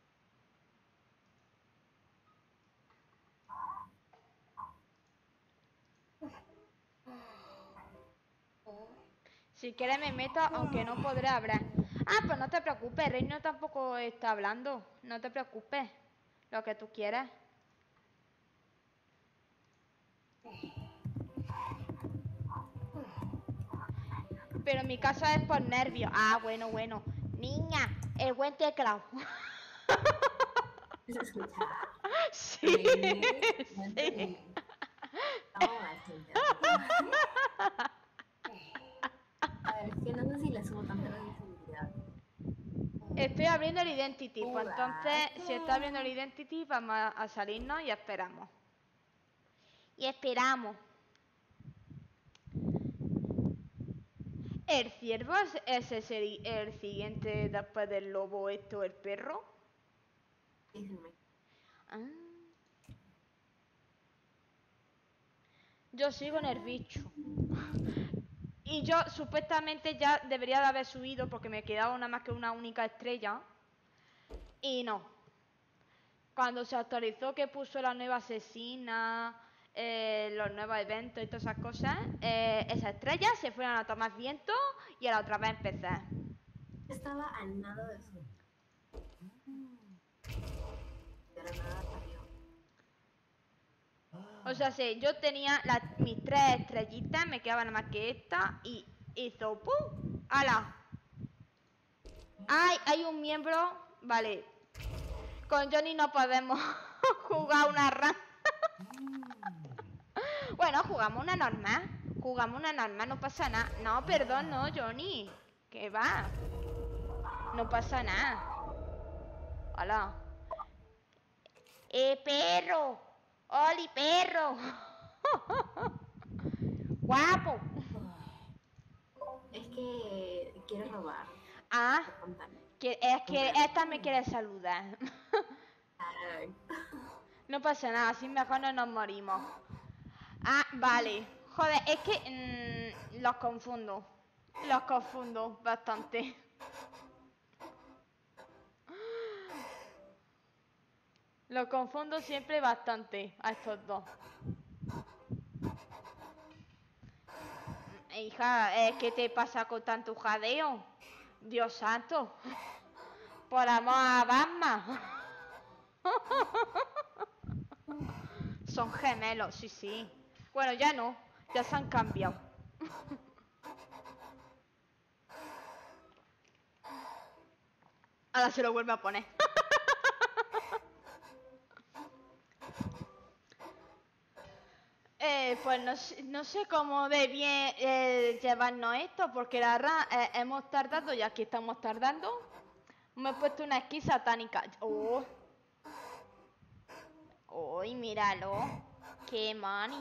Si quieres me meto, aunque no podré hablar. Ah, pues no te preocupes, Reino tampoco está hablando. No te preocupes. Lo que tú quieras. Pero mi caso es por nervios. Ah, bueno. Niña, el buen teclado.
¿Se escucha?
Sí.
Sí. No, a ver, es que no sé si le subo tanto la sensibilidad.
Estoy abriendo el Identity, pues entonces, si está abriendo el Identity, vamos a salirnos y esperamos. ¿El ciervo es el siguiente después del lobo, esto, el perro?
Dígame.
Ah. Yo sigo en el bicho. Y yo supuestamente ya debería de haber subido porque me quedaba nada más que una única estrella. Y no. Cuando se actualizó que puso la nueva asesina, los nuevos eventos y todas esas cosas, esas estrellas se fueron a tomar viento y a la otra vez empecé.
Estaba a nada de eso. Pero nada salió.
O sea, sí, yo tenía mis 3 estrellitas, me quedaba nada más que esta y hizo ¡pum! ¡Hala! ¡Ay! Hay un miembro. Vale. Con Johnny no podemos jugar una run. Bueno, jugamos una normal, no pasa nada. No, perdón, no, Johnny. ¿Qué va? No pasa nada. Hola. Perro. Oli, perro. Guapo.
Es que quiero robar.
Ah, es que esta me quiere saludar.
Ay.
No pasa nada, así mejor no nos morimos. Ah, vale. Joder, es que los confundo. Los confundo bastante. Los confundo siempre bastante a estos dos. Hija, ¿qué te pasa con tanto jadeo? Dios santo. Por amor a Batman. Son gemelos, sí. Bueno, ya no. Ya se han cambiado. Ahora se lo vuelve a poner. Pues no sé cómo de bien llevarnos esto, porque la verdad hemos tardado, ya que estamos tardando. Me he puesto una esquí satánica. Oh, y míralo. Qué manis.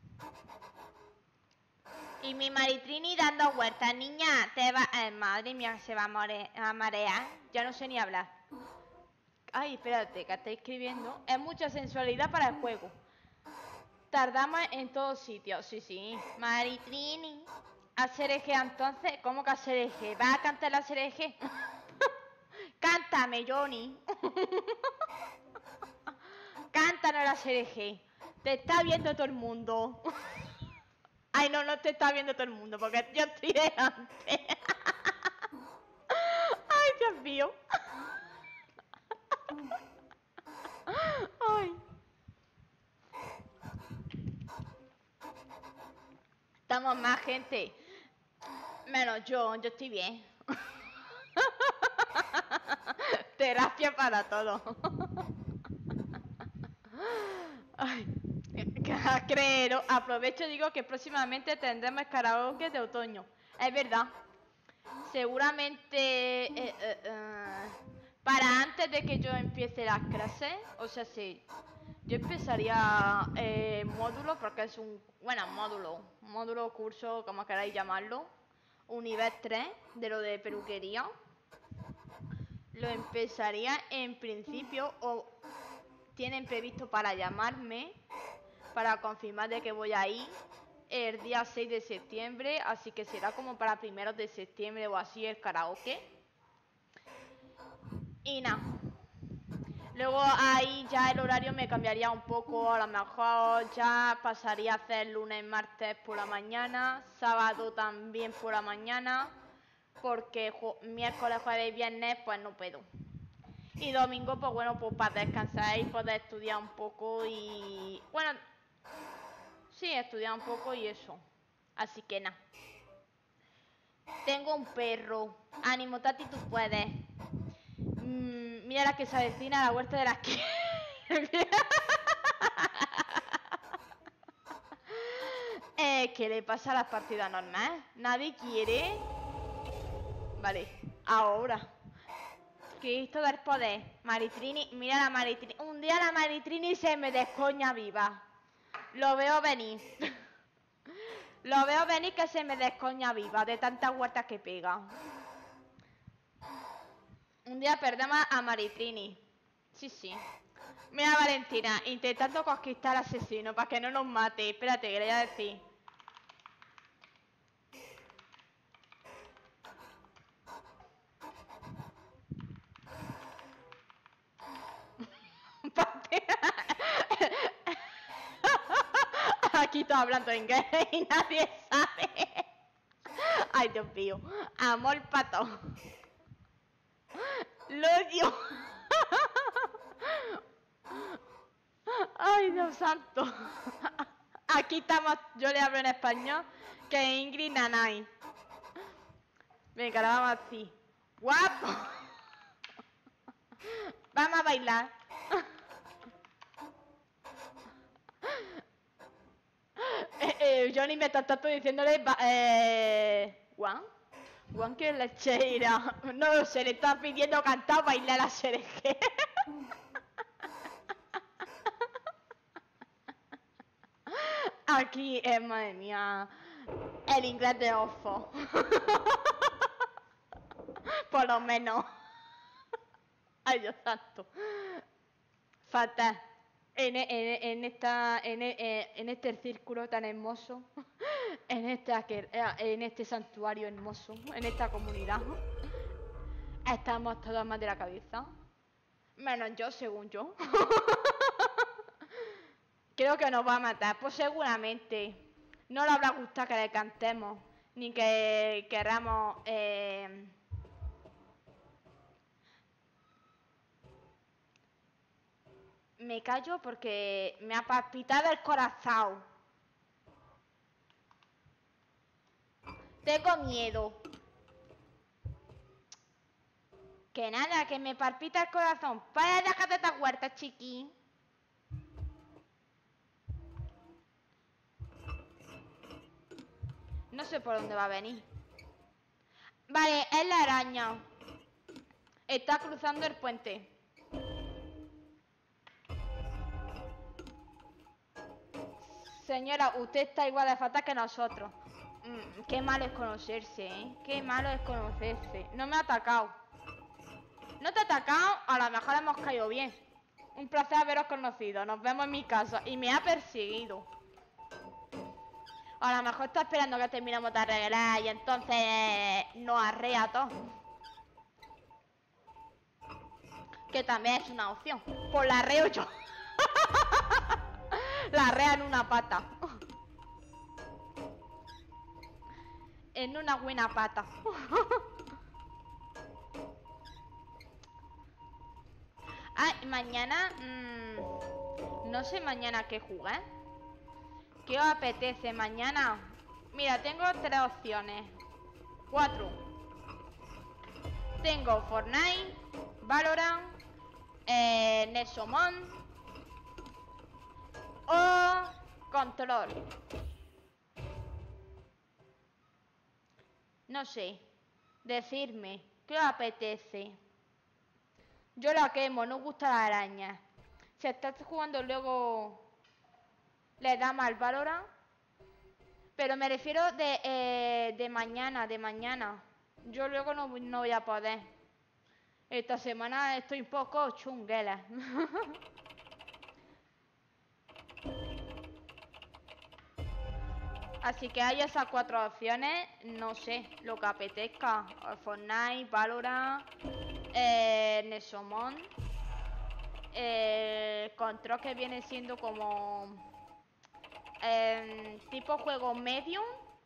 Y mi Maritrini dando vueltas. Niña, te va... madre mía, se va a marear. Ya no sé ni hablar. Ay, espérate, que estoy escribiendo. Es mucha sensualidad para el juego. Tardamos en todos sitios, sí. Maritrini. Hacer eje entonces. ¿Cómo que hacer eje? ¿Vas a cantar la hacer eje? cántame, Johnny. Cántanos la SRG. Te está viendo todo el mundo. Ay, no, no te está viendo todo el mundo, porque yo estoy delante. Ay, Dios mío. Ay. Estamos más gente. Menos yo estoy bien. Terapia para todo. Ay, creo, aprovecho y digo que próximamente tendremos karaoke de otoño. Es verdad. Seguramente para antes de que yo empiece las clases, o sea, sí, yo empezaría módulo, porque es un, bueno, módulo, curso, como queráis llamarlo, un nivel 3 de lo de peluquería. Lo empezaría en principio, o tienen previsto para llamarme, para confirmar de que voy a ir el día 6 de septiembre, así que será como para primeros de septiembre o así el karaoke. Y nada. Luego ahí ya el horario me cambiaría un poco, a lo mejor ya pasaría a hacer lunes, martes por la mañana, sábado también por la mañana, porque miércoles, jueves y viernes pues no puedo. Y domingo pues bueno, pues para descansar y poder estudiar un poco y... bueno, sí, estudiar un poco y eso. Así que nada. Tengo un perro. Ánimo, Tati, tú puedes. Mira la que se avecina a la huerta de la esquina. ¿Qué le pasa a las partidas normales? ¿Nadie quiere? Vale, ahora. Cristo del poder. Maritrini, mira la Maritrini. Un día la Maritrini se me descoña viva. Lo veo venir. Lo veo venir que se me descoña viva de tantas huertas que pega. Un día perdemos a Maritrini. Sí, sí. Mira a Valentina, intentando conquistar al asesino para que no nos mate. Espérate, que le voy a decir. Aquí estoy hablando inglés y nadie sabe. Ay, Dios mío. Amor pato. Lo odio. Ay, Dios santo. Aquí estamos, yo le hablo en español, que Ingrid Nanay. Venga, la vamos así. ¡Guapo! Vamos a bailar. Johnny me está tanto diciéndole... Juan que es lechera. No lo sé, le está pidiendo cantar o bailar a Sergio. Aquí, madre mía, el inglés de Ofo. Por lo menos. Ay, Dios santo. Fatal. En este círculo tan hermoso, en este santuario hermoso, en esta comunidad, estamos todos más de la cabeza. Menos yo, según yo. Creo que nos va a matar, pues seguramente. No le habrá gustado que le cantemos, ni que queramos... Me callo porque me ha palpitado el corazón. Tengo miedo. Que nada, que me palpita el corazón. Para, déjate esta huerta, chiqui. No sé por dónde va a venir. Vale, es la araña. Está cruzando el puente. Señora, usted está igual de fatal que nosotros. Qué malo es conocerse, ¿eh? Qué malo es conocerse. No me ha atacado. ¿No te ha atacado? A lo mejor hemos caído bien. Un placer haberos conocido. Nos vemos en mi casa. Y me ha perseguido. A lo mejor está esperando que terminemos de arreglar y entonces nos arrea todo. Que también es una opción. Pues la reo yo. La rea en una pata. En una buena pata. Ah, mañana... no sé mañana qué jugar. ¿Qué os apetece mañana? Mira, tengo 3 opciones. 4. Tengo Fortnite, Valorant, Nexomon o Control. No sé. Decirme, ¿qué os apetece? Yo la quemo, no gusta la araña. Si estás jugando luego le da mal Valorant. Pero me refiero de mañana. Yo luego no voy a poder. Esta semana estoy un poco chunguela. Así que hay esas 4 opciones. No sé, lo que apetezca. Fortnite, Valorant, Nexomon. Control, que viene siendo como tipo juego medium.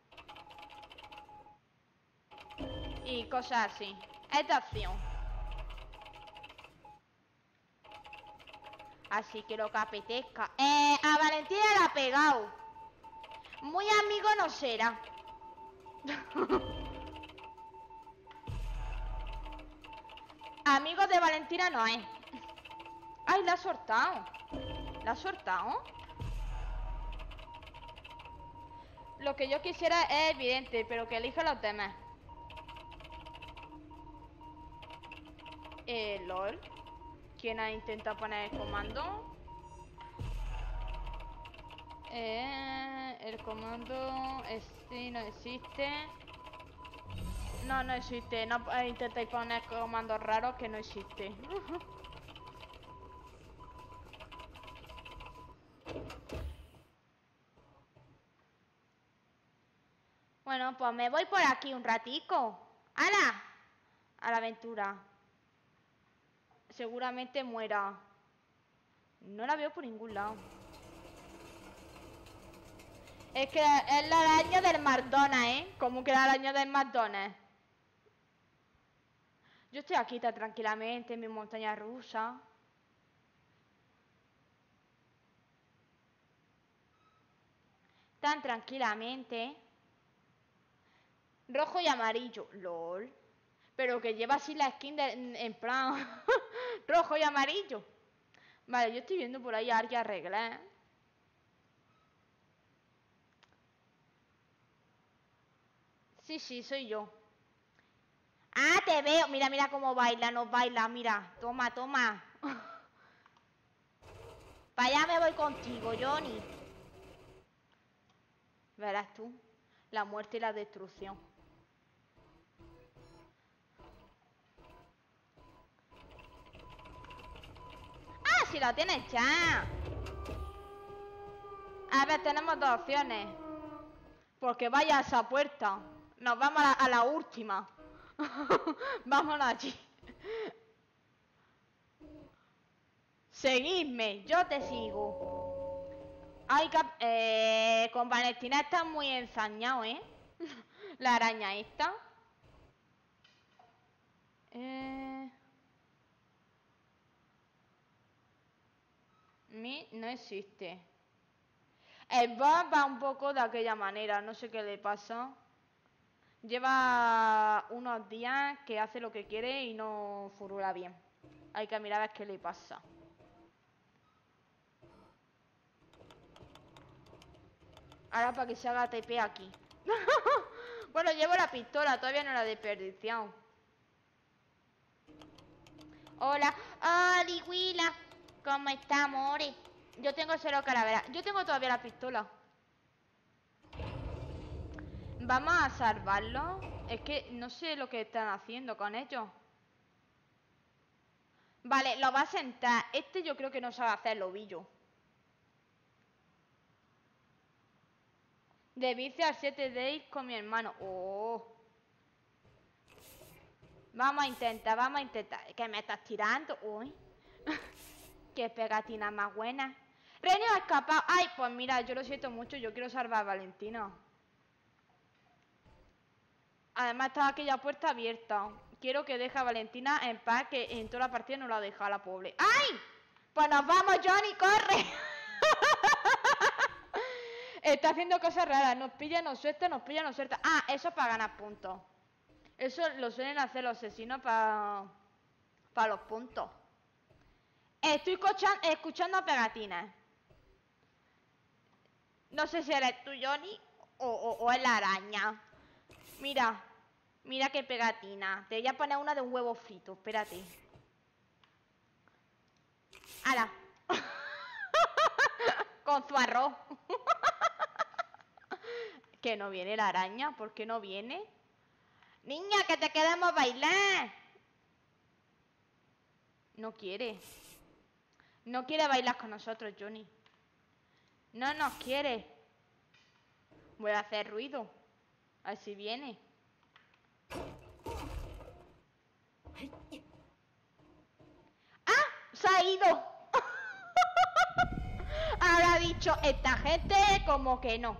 Y cosas así. Esta opción. Así que lo que apetezca. A Valentina la ha pegado. Muy amigo no será. Amigo de Valentina no es. Ay, la ha soltado. ¿La ha soltado? Lo que yo quisiera es evidente, pero que elija los demás. LOL. ¿Quién ha intentado poner el comando? El comando este no existe. No, no existe. No intentéis poner comandos raros que no existe. Bueno, pues me voy por aquí un ratico. ¡Hala! A la aventura. Seguramente muera. No la veo por ningún lado. Es que es la araña del McDonald's, ¿eh? ¿Cómo que la araña del McDonald's? Yo estoy aquí tan tranquilamente en mi montaña rusa. Tan tranquilamente. Rojo y amarillo. LOL. Pero que lleva así la skin en plan rojo y amarillo. Vale, yo estoy viendo por ahí a alguien arreglar. Sí, sí, soy yo. Ah, te veo. Mira, mira cómo baila, nos baila, mira. Toma, toma. Para allá me voy contigo, Johnny. Verás tú. La muerte y la destrucción. Ah, si la tienes ya. A ver, tenemos 2 opciones. Porque vaya a esa puerta. Nos vamos a la última. Vámonos allí. Seguidme, yo te sigo. Ay, con Valentina está muy ensañado, ¿eh? La araña esta. No existe. El boss va un poco de aquella manera, no sé qué le pasa. Lleva unos días que hace lo que quiere y no furula bien. Hay que mirar a ver qué le pasa. Ahora para que se haga TP aquí. Bueno, llevo la pistola, todavía no la he desperdiciado. Hola, Willa. ¿Cómo está, amores? Yo tengo 0 calaveras. Yo tengo todavía la pistola. Vamos a salvarlo. Es que no sé lo que están haciendo con ellos. Vale, lo va a sentar. Este yo creo que no sabe hacer el ovillo. De vice al 7 days con mi hermano. Oh. Vamos a intentar, vamos a intentar. ¿Qué me estás tirando? Uy. Qué pegatina más buena. Renio ha escapado. Ay, pues mira, yo lo siento mucho. Yo quiero salvar a Valentina. Además está aquella puerta abierta. Quiero que deje a Valentina en paz, que en toda la partida no la deja la pobre. ¡Ay! Pues nos vamos, Johnny, corre. Está haciendo cosas raras. Nos pilla, nos suelta, nos pilla, nos suelta. Ah, eso es para ganar puntos. Eso lo suelen hacer los asesinos para los puntos. Estoy escuchando a pegatinas. No sé si eres tú, Johnny, o es la araña. Mira, mira qué pegatina. Te voy a poner una de un huevo frito, espérate. ¡Hala! Con su arroz. Que no viene la araña, ¿por qué no viene? Niña, que te quedamos bailar. No quiere. No quiere bailar con nosotros, Johnny. No nos quiere. Voy a hacer ruido. A ver si viene. ¡Ah! ¡Se ha ido! Ahora ha dicho esta gente como que no.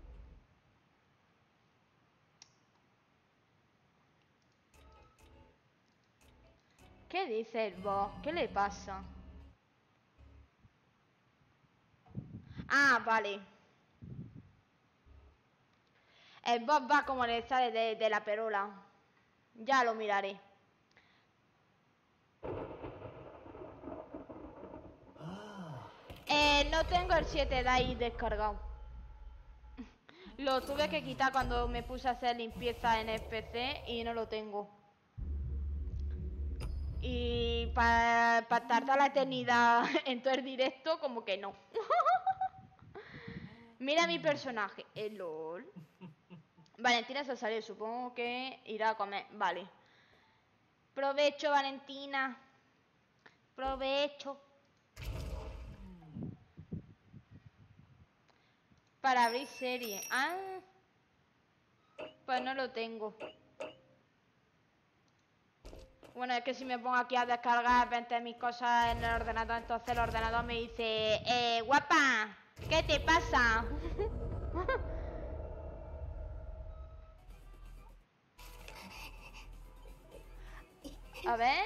¿Qué dice el boss? ¿Qué le pasa? Ah, vale. El boss va como le sale de la perola. Ya lo miraré. No tengo el 7 de ahí descargado. Lo tuve que quitar cuando me puse a hacer limpieza en el PC y no lo tengo. Y para tardar la eternidad en todo el directo, como que no. Mira mi personaje, el LOL. Valentina se salió, supongo que irá a comer. Vale. Provecho, Valentina. Provecho. Para abrir serie. Ah. Pues no lo tengo. Bueno, es que si me pongo aquí a descargar 20 de mis cosas en el ordenador, entonces el ordenador me dice, guapa, ¿qué te pasa? A ver.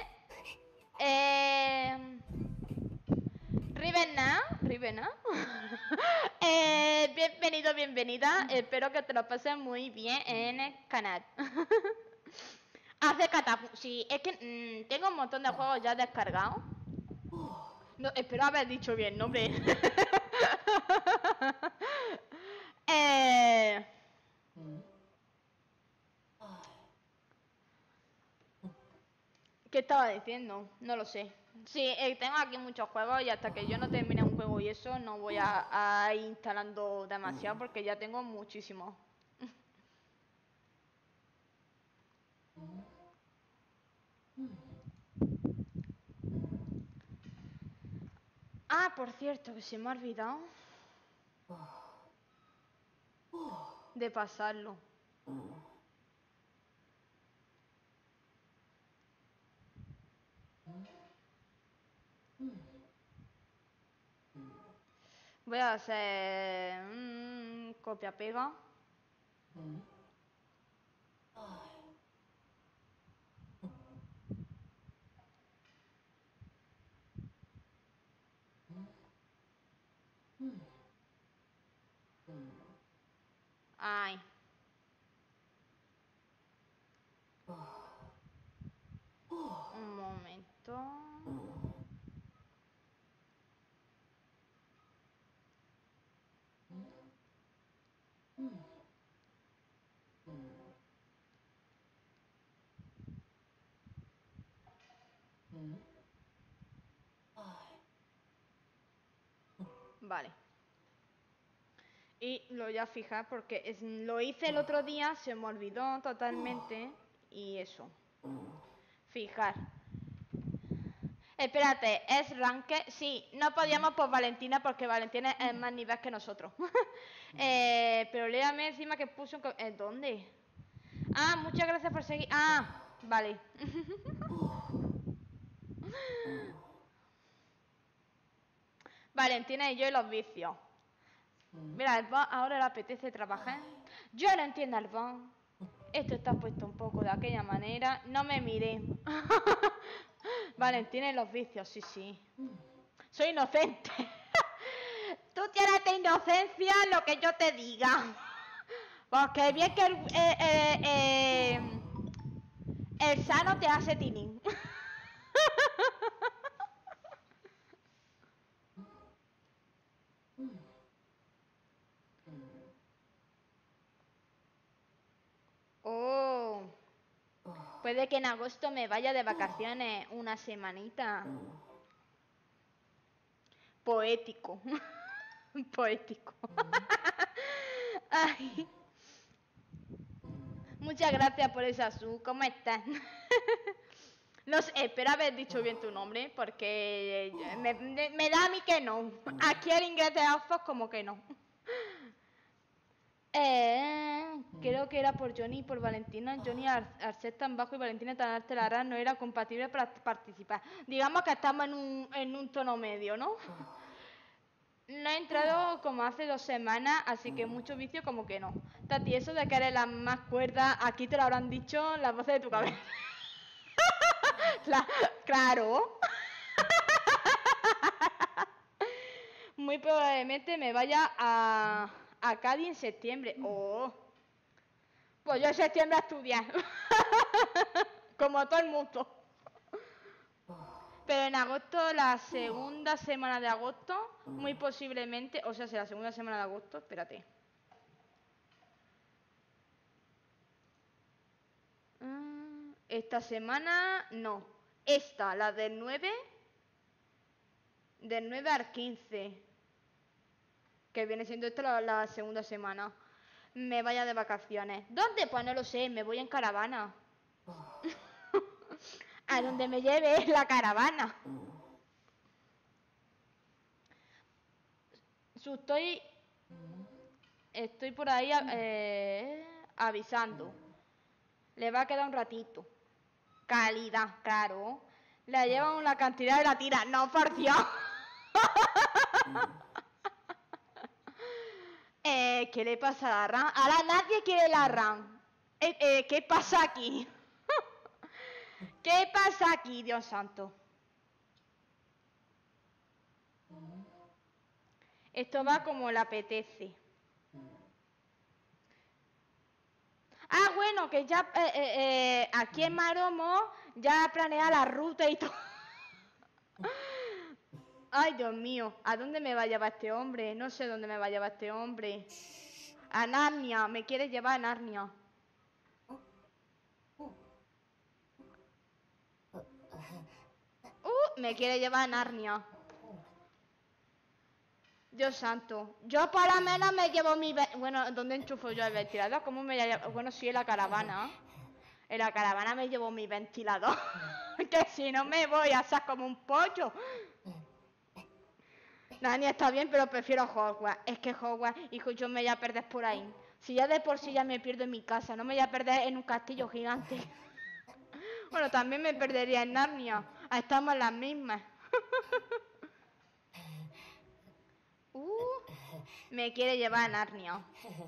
Rivena. Bienvenido, bienvenida. Espero que te lo pases muy bien en el canal. Hace catapum. Sí, es que tengo un montón de juegos ya descargados. No, espero haber dicho bien, nombre. ¿Qué estaba diciendo? No lo sé. Sí, tengo aquí muchos juegos y hasta que yo no termine un juego y eso no voy a ir instalando demasiado porque ya tengo muchísimos. Ah, por cierto, que se me ha olvidado de pasarlo. Voy a hacer copia-pega. Ay. Un momento. Vale. Y lo voy a fijar porque lo hice el otro día, se me olvidó totalmente. Y eso. Fijar. Espérate, ¿es ranque? Sí, no podíamos por Valentina porque Valentina es más nivel que nosotros. Pero léame encima que puso un... ¿Dónde? Ah, muchas gracias por seguir. Ah, Vale. Valentina y yo y los vicios. Mira, al Van ahora le apetece trabajar. Yo no entiendo al Van. Esto está puesto un poco de aquella manera. No me miré. Valentina y los vicios, sí, sí. Soy inocente. Tú tienes de inocencia lo que yo te diga. Porque bien que el sano te hace tinín. Oh, puede que en agosto me vaya de vacaciones una semanita. Poético. Poético. Ay. Muchas gracias por esa su. ¿Cómo estás? No sé, espero haber dicho bien tu nombre, porque me da a mí que no. Aquí el inglés de Oxford como que no. Creo que era por Johnny y por Valentina. Johnny al ser tan bajo y Valentina tan alta, la verdad no era compatible para participar. Digamos que estamos en un tono medio, ¿no? No he entrado como hace 2 semanas, así que mucho vicio como que no. Tati, eso de que eres la más cuerda, aquí te lo habrán dicho las voces de tu cabeza. Claro. Muy probablemente me vaya a Cádiz en septiembre. Oh. Pues yo en septiembre a estudiar. Como todo el mundo. Pero en agosto, la segunda semana de agosto, muy posiblemente, o sea, si la segunda semana de agosto, espérate. Esta semana, no. Esta, la del 9 al 15, que viene siendo esta la segunda semana, me vaya de vacaciones. ¿Dónde? Pues no lo sé, me voy en caravana. A donde me lleve la caravana. Estoy por ahí avisando. Le va a quedar un ratito. Calidad, claro. Le llevan una cantidad de la tira. No, por Dios. ¿Qué le pasa a la RAM? Ahora nadie quiere la RAM. ¿Qué pasa aquí? ¿Qué pasa aquí, Dios santo? Esto va como le apetece. Ah, bueno, que ya aquí en Maromo ya planea la ruta y todo. Ay, Dios mío, ¿a dónde me va a llevar este hombre? No sé dónde me va a llevar este hombre. A Narnia, me quiere llevar a Narnia. Me quiere llevar a Narnia. Dios santo. Yo por lo menos me llevo mi... Bueno, ¿dónde enchufo yo el ventilador? ¿Cómo me llevo? Bueno, sí, en la caravana. En la caravana me llevo mi ventilador. Que si no me voy a hacer como un pollo. Narnia está bien, pero prefiero Hogwarts. Es que Hogwarts, hijo, yo me voy a perder por ahí. Si ya de por sí ya me pierdo en mi casa, no me voy a perder en un castillo gigante. Bueno, también me perdería en Narnia. Estamos las mismas. Me quiere llevar a Narnia.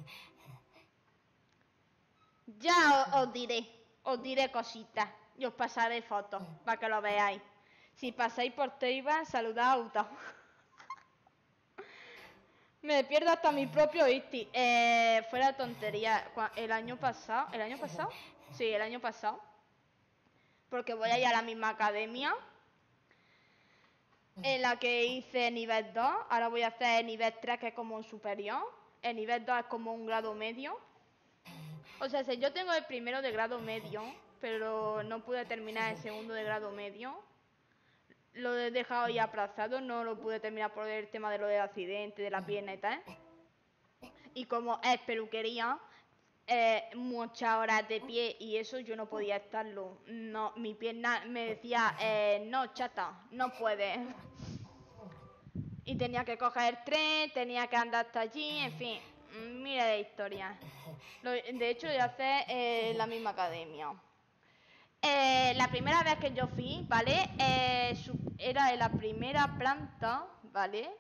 Ya os diré cositas. Y os pasaré fotos para que lo veáis. Si pasáis por Teiba, saludad a Uta. Me pierdo hasta mi propio Isti. Fuera tontería. El año pasado. Sí, el año pasado. Porque voy a ir a la misma academia en la que hice nivel 2. Ahora voy a hacer nivel 3, que es como un superior. El nivel 2 es como un grado medio. O sea, si yo tengo el primero de grado medio, pero no pude terminar el segundo de grado medio. Lo he dejado ya aplazado, no lo pude terminar por el tema de lo del accidente, de la pierna y tal. Y como es peluquería, muchas horas de pie y eso yo no podía estarlo. No, mi pierna me decía, no, chata, no puedes. Y tenía que coger el tren, tenía que andar hasta allí, en fin, mira de historia. De hecho, yo hace la misma academia. La primera vez que yo fui, ¿vale? Era en la primera planta, ¿vale?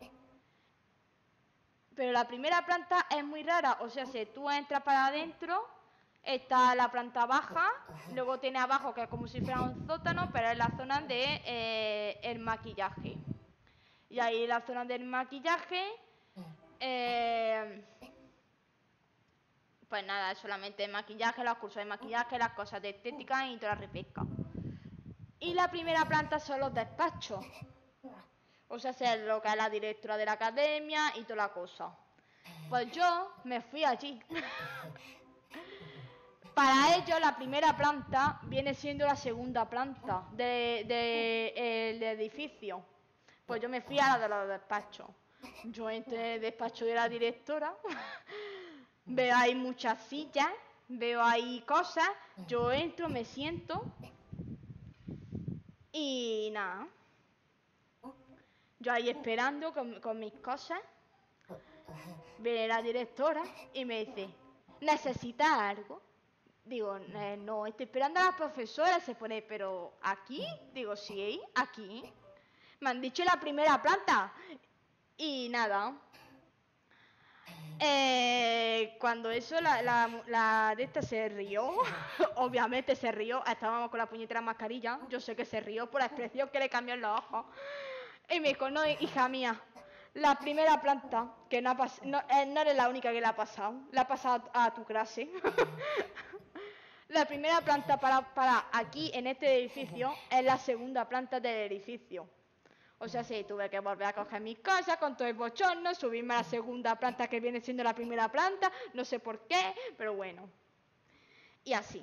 Pero la primera planta es muy rara, o sea, si tú entras para adentro, está la planta baja, luego tiene abajo que es como si fuera un sótano, pero es la zona de el maquillaje. Y ahí la zona del maquillaje, pues nada, solamente el maquillaje, los cursos de maquillaje, las cosas de estética y toda la repesca. Y la primera planta son los despachos. O sea, ser lo que es la directora de la academia y toda la cosa. Pues yo me fui allí. Para ello, la primera planta viene siendo la segunda planta del edificio. Pues yo me fui a la de los despachos. Yo entré en el despacho de la directora. Veo ahí muchas sillas. Veo ahí cosas. Yo entro, me siento. Y nada. Yo ahí esperando con mis cosas. Viene la directora y me dice, ¿necesitas algo? Digo, no, estoy esperando a la profesora. Se pone, ¿pero aquí? Digo, sí, aquí. Me han dicho en la primera planta. Y nada. Cuando eso, la de esta se rió. Obviamente se rió. Estábamos con la puñetera mascarilla. Yo sé que se rió por la expresión que le cambió en los ojos. Y me dijo, no, hija mía, la primera planta, que no eres la única que le ha pasado. Le ha pasado a tu clase. La primera planta para aquí, en este edificio, es la segunda planta del edificio. O sea, sí, tuve que volver a coger mis cosas con todo el bochorno, subirme a la segunda planta que viene siendo la primera planta, no sé por qué, pero bueno. Y así.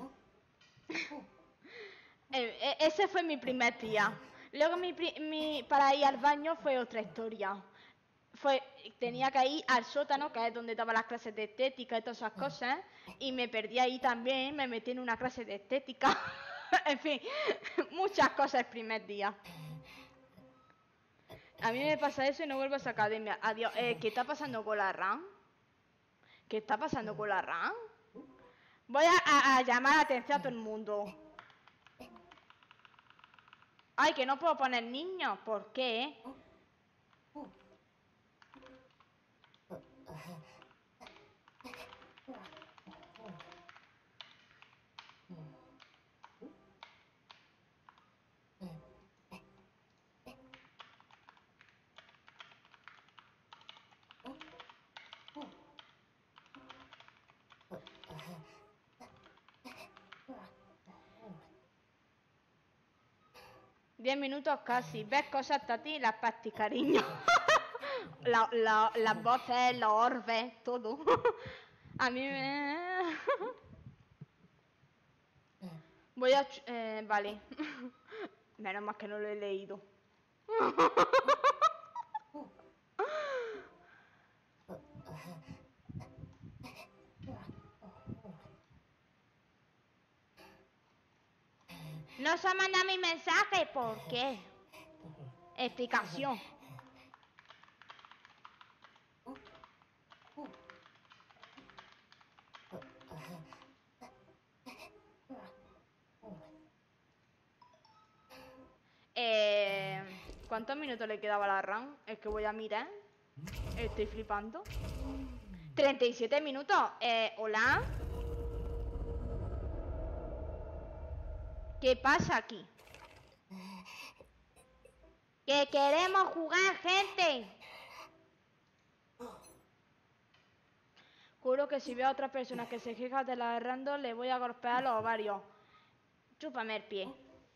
Ese fue mi primer día. Luego para ir al baño fue otra historia. Tenía que ir al sótano, que es donde daban las clases de estética y todas esas cosas, y me perdí ahí también, me metí en una clase de estética. En fin, muchas cosas el primer día. A mí me pasa eso y no vuelvo a esa academia. Adiós. ¿Qué está pasando con la RAM? ¿Qué está pasando con la RAM? Voy a llamar la atención a todo el mundo. Ay, que no puedo poner niños. ¿Por qué? ...10 minutos casi. ¿Ves cosas, Tati? Las pastis, cariño. Las voces, los orbes, todo. A mí me... Voy a... vale. Menos mal que no lo he leído. No se ha mandado mi mensaje. ¿Por qué? Explicación. ¿Cuántos minutos le quedaba a la RAM? Es que voy a mirar. Estoy flipando. 37 minutos. ¿Hola? ¿Qué pasa aquí? ¡Que queremos jugar, gente! Juro que si veo a otra persona que se queja de la random, le voy a golpear los ovarios. Chúpame el pie.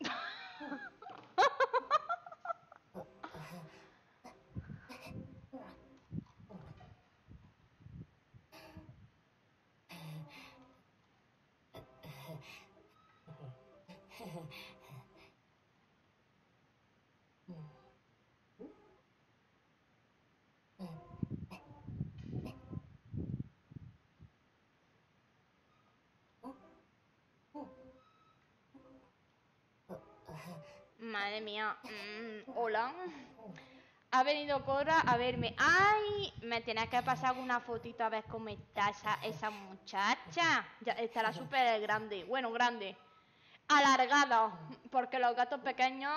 Madre mía. Hola. Ha venido Cora a verme. ¡Ay! Me tenés que pasar una fotito a ver cómo está esa muchacha. Ya estará súper grande. Bueno, grande. alargado, porque los gatos pequeños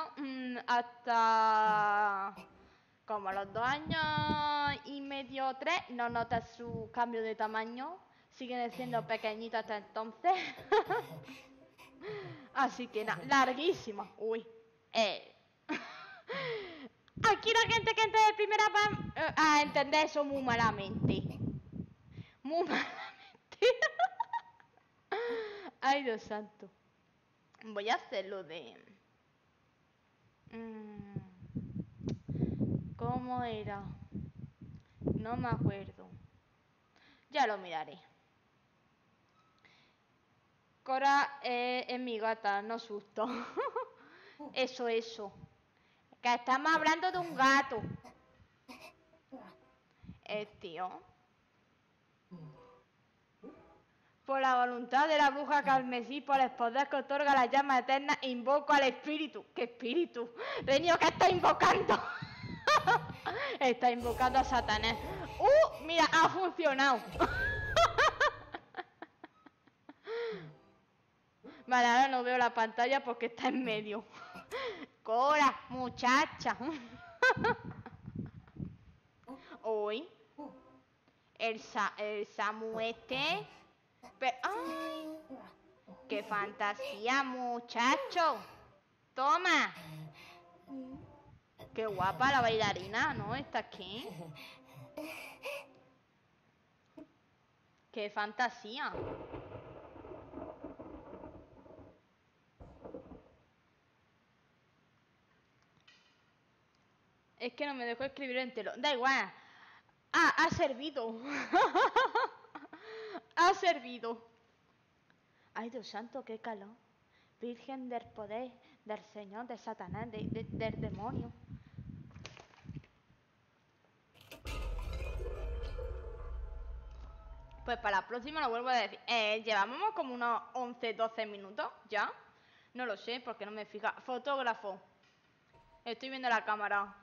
hasta como a los 2 años y medio o 3 no notas su cambio de tamaño, siguen siendo pequeñitos hasta entonces. Así que nada, larguísimo. Uy. Aquí la gente que entra de primera va a entender eso muy malamente. Muy malamente. Ay, Dios santo. Voy a hacerlo de... ¿Cómo era? No me acuerdo. Ya lo miraré. Cora es mi gata, no susto. Eso. Que estamos hablando de un gato. Tío. Por la voluntad de la bruja carmesí, por el poder que otorga la llama eterna, invoco al espíritu. ¿Qué espíritu? Reño, ¿qué está invocando? Está invocando a Satanás. Mira, ha funcionado. Vale, ahora no veo la pantalla porque está en medio. Cora, muchacha. Hoy el Samu este. ¡Ay! ¡Qué fantasía, muchacho! ¡Toma! ¡Qué guapa la bailarina! ¿No? Está aquí. ¡Qué fantasía! Es que no me dejó escribir entero. Da igual. Ha servido. Ha servido. Ay, Dios santo, qué calor. Virgen del poder, del Señor, de Satanás, del demonio. Pues para la próxima lo vuelvo a decir. Llevamos como unos 11, 12 minutos ya. No lo sé, porque no me fija. Fotógrafo. Estoy viendo la cámara.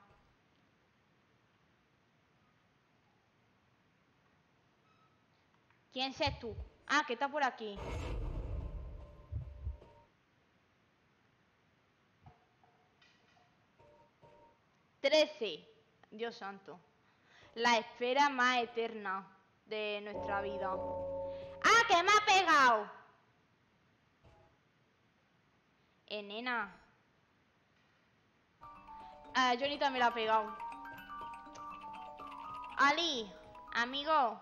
¿Quién es tú? Ah, que está por aquí. ¡13! Dios santo. La espera más eterna de nuestra vida. ¡Ah, que me ha pegado! Nena. Johnny también la ha pegado. Ali, amigo.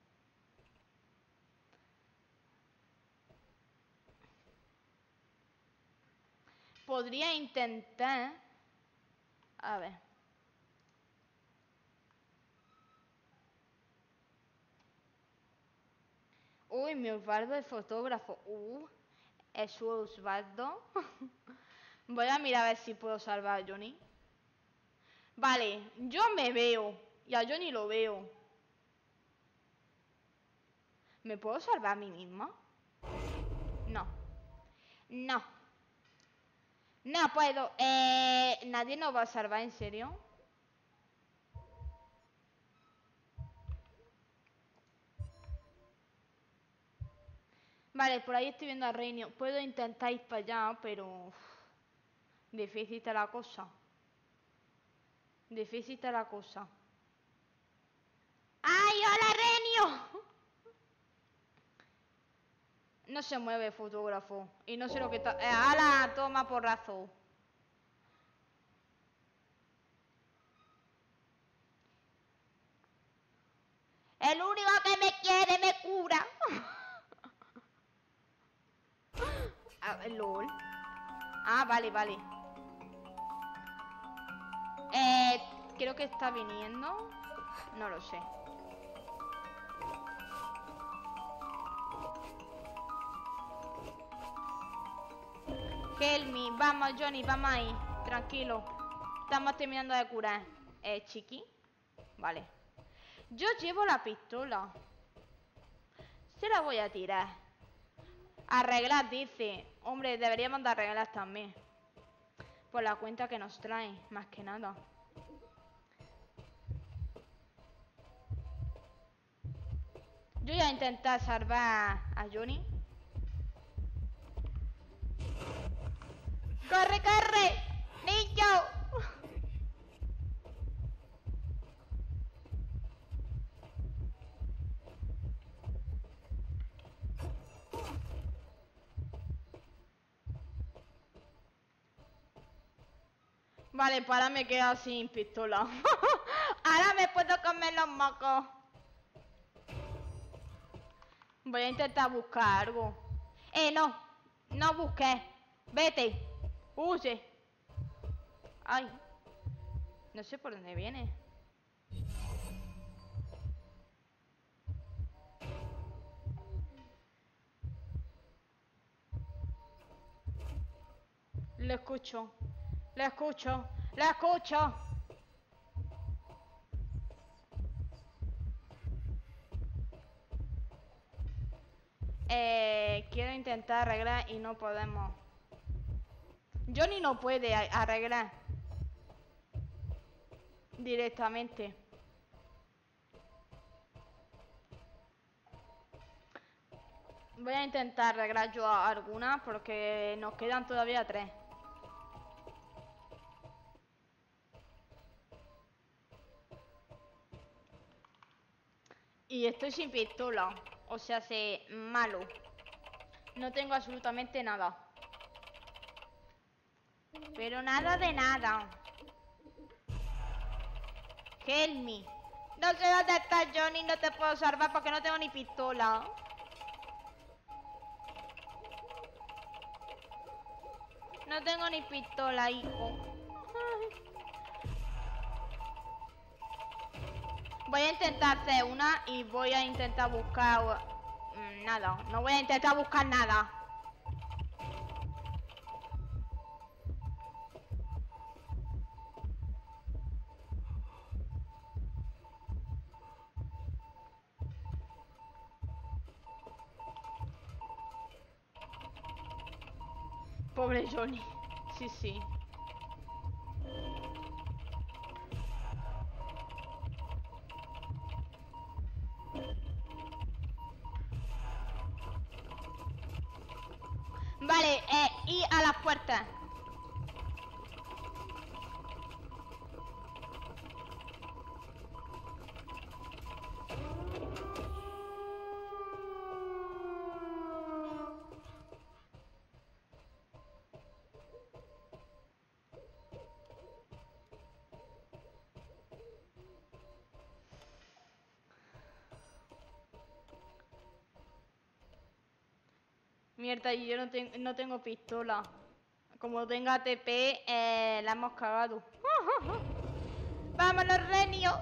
Podría intentar... A ver. Uy, mi Osvaldo es fotógrafo. Es su Osvaldo. Voy a mirar a ver si puedo salvar a Johnny. Vale, yo me veo. Y a Johnny lo veo. ¿Me puedo salvar a mí misma? No. No. No puedo. ¿Nadie nos va a salvar, en serio? Vale, por ahí estoy viendo a Reinio. Puedo intentar ir para allá, pero... difícil está la cosa. Difícil está la cosa. ¡Ay, hola, Renio! No se mueve el fotógrafo. Y no sé lo que está... ¡Hala! Toma porrazo. El único que me quiere me cura. LOL. Ah, vale. Creo que está viniendo. No lo sé. Help me. Vamos, Johnny, vamos ahí. Tranquilo. Estamos terminando de curar. Chiqui. Vale. Yo llevo la pistola. Se la voy a tirar. Arreglar, dice. Hombre, deberíamos de arreglar también. Por la cuenta que nos trae, más que nada. Yo voy a intentar salvar a Johnny. ¡Corre, corre! ¡Niño! Vale, pues ahora me quedo sin pistola. Ahora me puedo comer los mocos. Voy a intentar buscar algo. No. No busques. Vete. Huye. Ay. No sé por dónde viene. Lo escucho. Lo escucho. Lo escucho. Quiero intentar arreglar y no podemos. Johnny no puede arreglar directamente. Voy a intentar arreglar yo algunas porque nos quedan todavía 3. Y estoy sin pistola. O sea, malo. No tengo absolutamente nada. Pero nada de nada. Help me. No sé dónde estás, Johnny. No te puedo salvar porque no tengo ni pistola. No tengo ni pistola, hijo. Voy a intentar hacer una y voy a intentar buscar... nada. No voy a intentar buscar nada. Pobre Johnny. Sí, sí. Vale, y a las puertas. Mierda, y yo no tengo pistola. Como tenga TP, la hemos cagado. ¡Vámonos, Renio!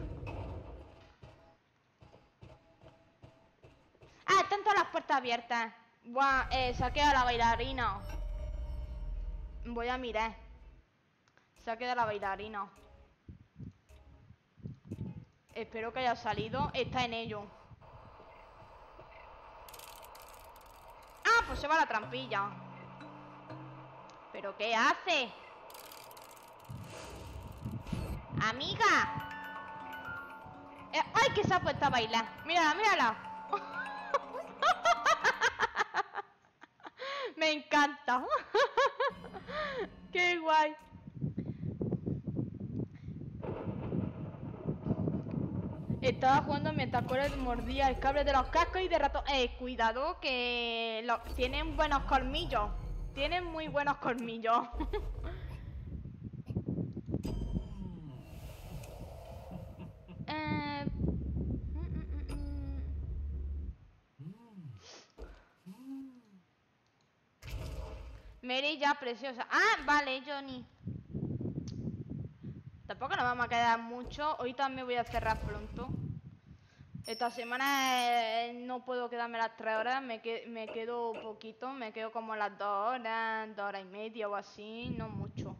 Ah, están todas las puertas abiertas. Buah, saqué a la bailarina. Voy a mirar. Saqué a la bailarina. Espero que haya salido. Está en ello. Ah, pues se va la trampilla. ¿Pero qué hace? Amiga. ¡Ay, que se ha puesto a bailar! Mírala, mírala. Me encanta. Qué guay. Estaba jugando mientras Corey mordía el cable de los cascos y de rato... cuidado que tienen buenos colmillos. Tienen muy buenos colmillos. Mary ya preciosa. Ah, vale, Johnny. Tampoco nos vamos a quedar mucho. Hoy también voy a cerrar pronto. Esta semana no puedo quedarme las 3 horas. Me quedo poquito. Me quedo como las 2 horas, 2 horas y media o así. No mucho.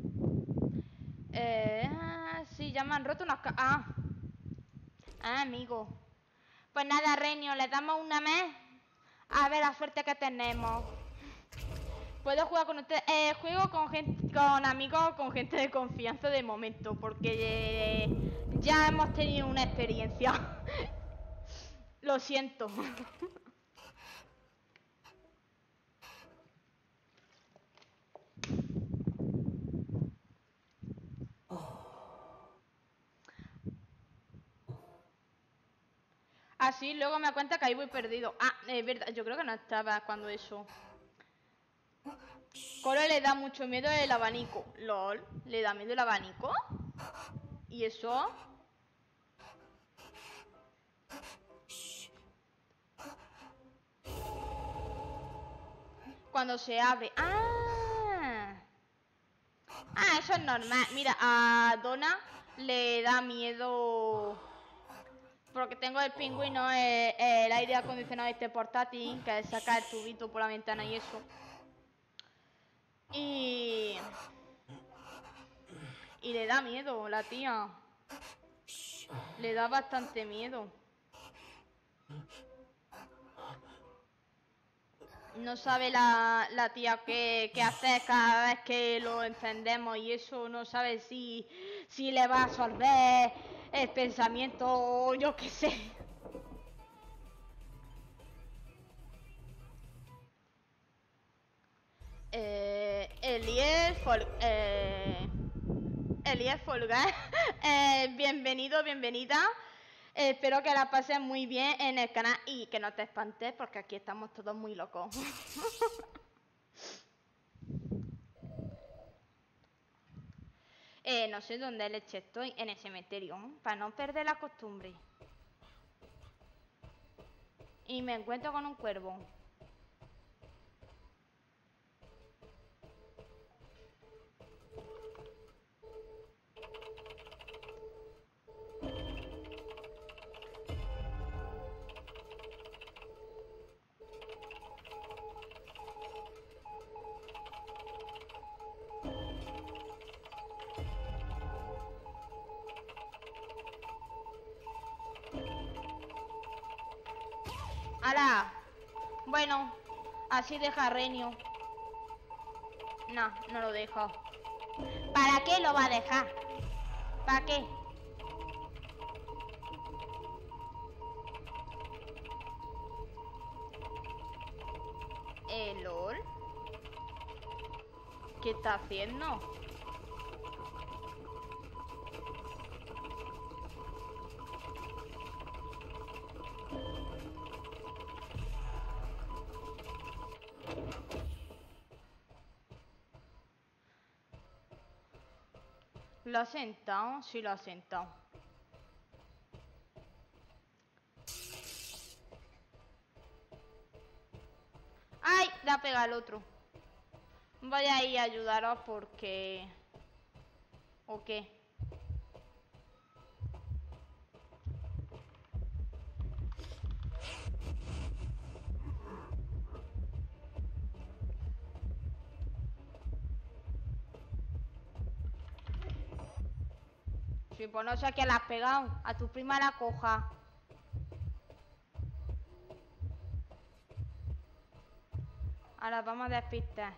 Sí, ya me han roto unas... amigo. Pues nada, Renio, le damos una más. A ver la suerte que tenemos. Puedo jugar con ustedes. Juego con gente, con amigos, con gente de confianza de momento, porque ya hemos tenido una experiencia. Lo siento. Así luego me da cuenta que ahí voy perdido. Ah, es verdad, yo creo que no estaba cuando eso. Coro le da mucho miedo el abanico. LOL, ¿le da miedo el abanico? ¿Y eso? Cuando se abre. ¡Ah! Ah, eso es normal. Mira, a Donna le da miedo... Porque tengo el pingüino, el aire acondicionado este portátil, que saca el tubito por la ventana y eso. Y le da miedo, la tía. Le da bastante miedo. No sabe la tía qué hacer cada vez que lo encendemos y eso. No sabe si le va a absorber el pensamiento o yo qué sé. Elías Folgar, bienvenido, bienvenida. Espero que la pases muy bien en el canal y que no te espantes porque aquí estamos todos muy locos. No sé dónde leche estoy, en el cementerio, para no perder la costumbre. Y me encuentro con un cuervo. ¡Hala! Bueno, así deja Renio. No, no lo dejo. ¿Para qué lo va a dejar? ¿Para qué? LOL. ¿Qué está haciendo? ¿Lo ha sentado? Sí, lo ha sentado. ¡Ay! Le ha pegado al otro. Voy a ir a ayudaros porque... ¿O qué? Sí, pues no sé a quién la has pegado. A tu prima la coja. Ahora vamos a despistar.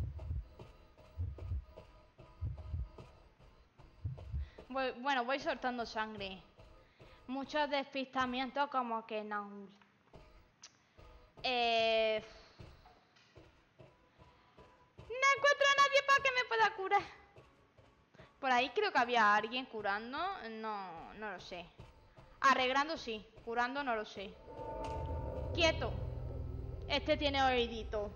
Bueno, voy soltando sangre. Muchos despistamientos como que no. No encuentro a nadie para que me pueda curar. Por ahí creo que había alguien curando. No lo sé. Arreglando sí. Curando no lo sé. Quieto. Este tiene oídito.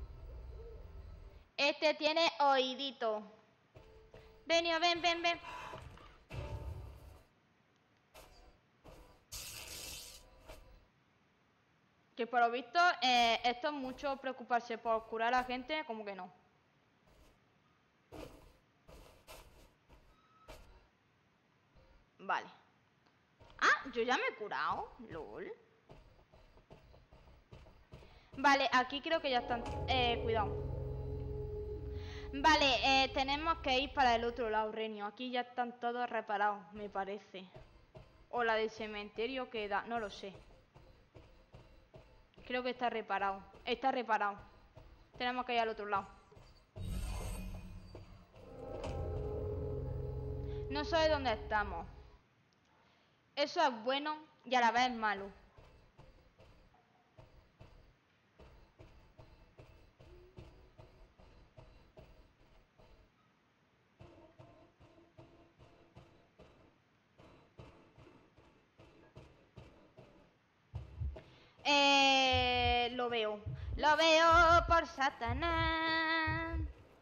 Este tiene oídito. Ven, ven, ven, ven. Que por lo visto, esto es mucho preocuparse por curar a la gente, como que no. Vale. Ah, yo ya me he curado. LOL. Vale, aquí creo que ya están... cuidado. Vale, tenemos que ir para el otro lado, Renio. Aquí ya están todos reparados, me parece. O la del cementerio queda... No lo sé. Creo que está reparado. Está reparado. Tenemos que ir al otro lado. No sé dónde estamos. Eso es bueno y a la vez malo. Lo veo. Lo veo por Satanás.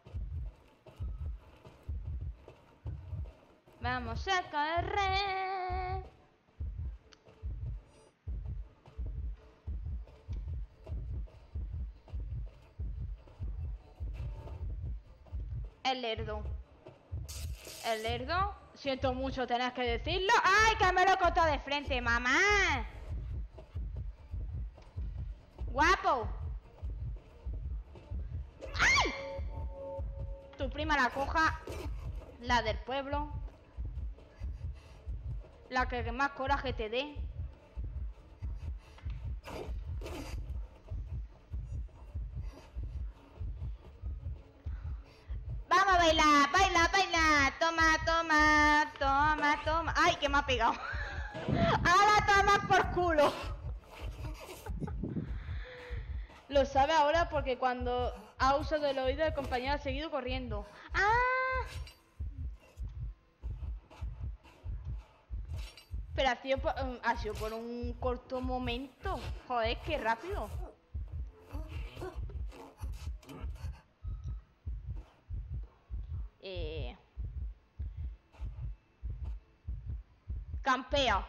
Vamos a correr. El lerdo. El lerdo. Siento mucho tener que decirlo. ¡Ay, que me lo he cortado de frente, mamá! ¡Guapo! ¡Ay! Tu prima la coja. La del pueblo. La que más coraje te dé. Vamos a bailar, baila, baila. Toma, toma, toma, toma. Ay, que me ha pegado. Ahora toma por culo. Lo sabe ahora porque cuando ha usado el oído el compañero ha seguido corriendo. ¡Ah! Pero ha sido por un corto momento. Joder, qué rápido. Campea.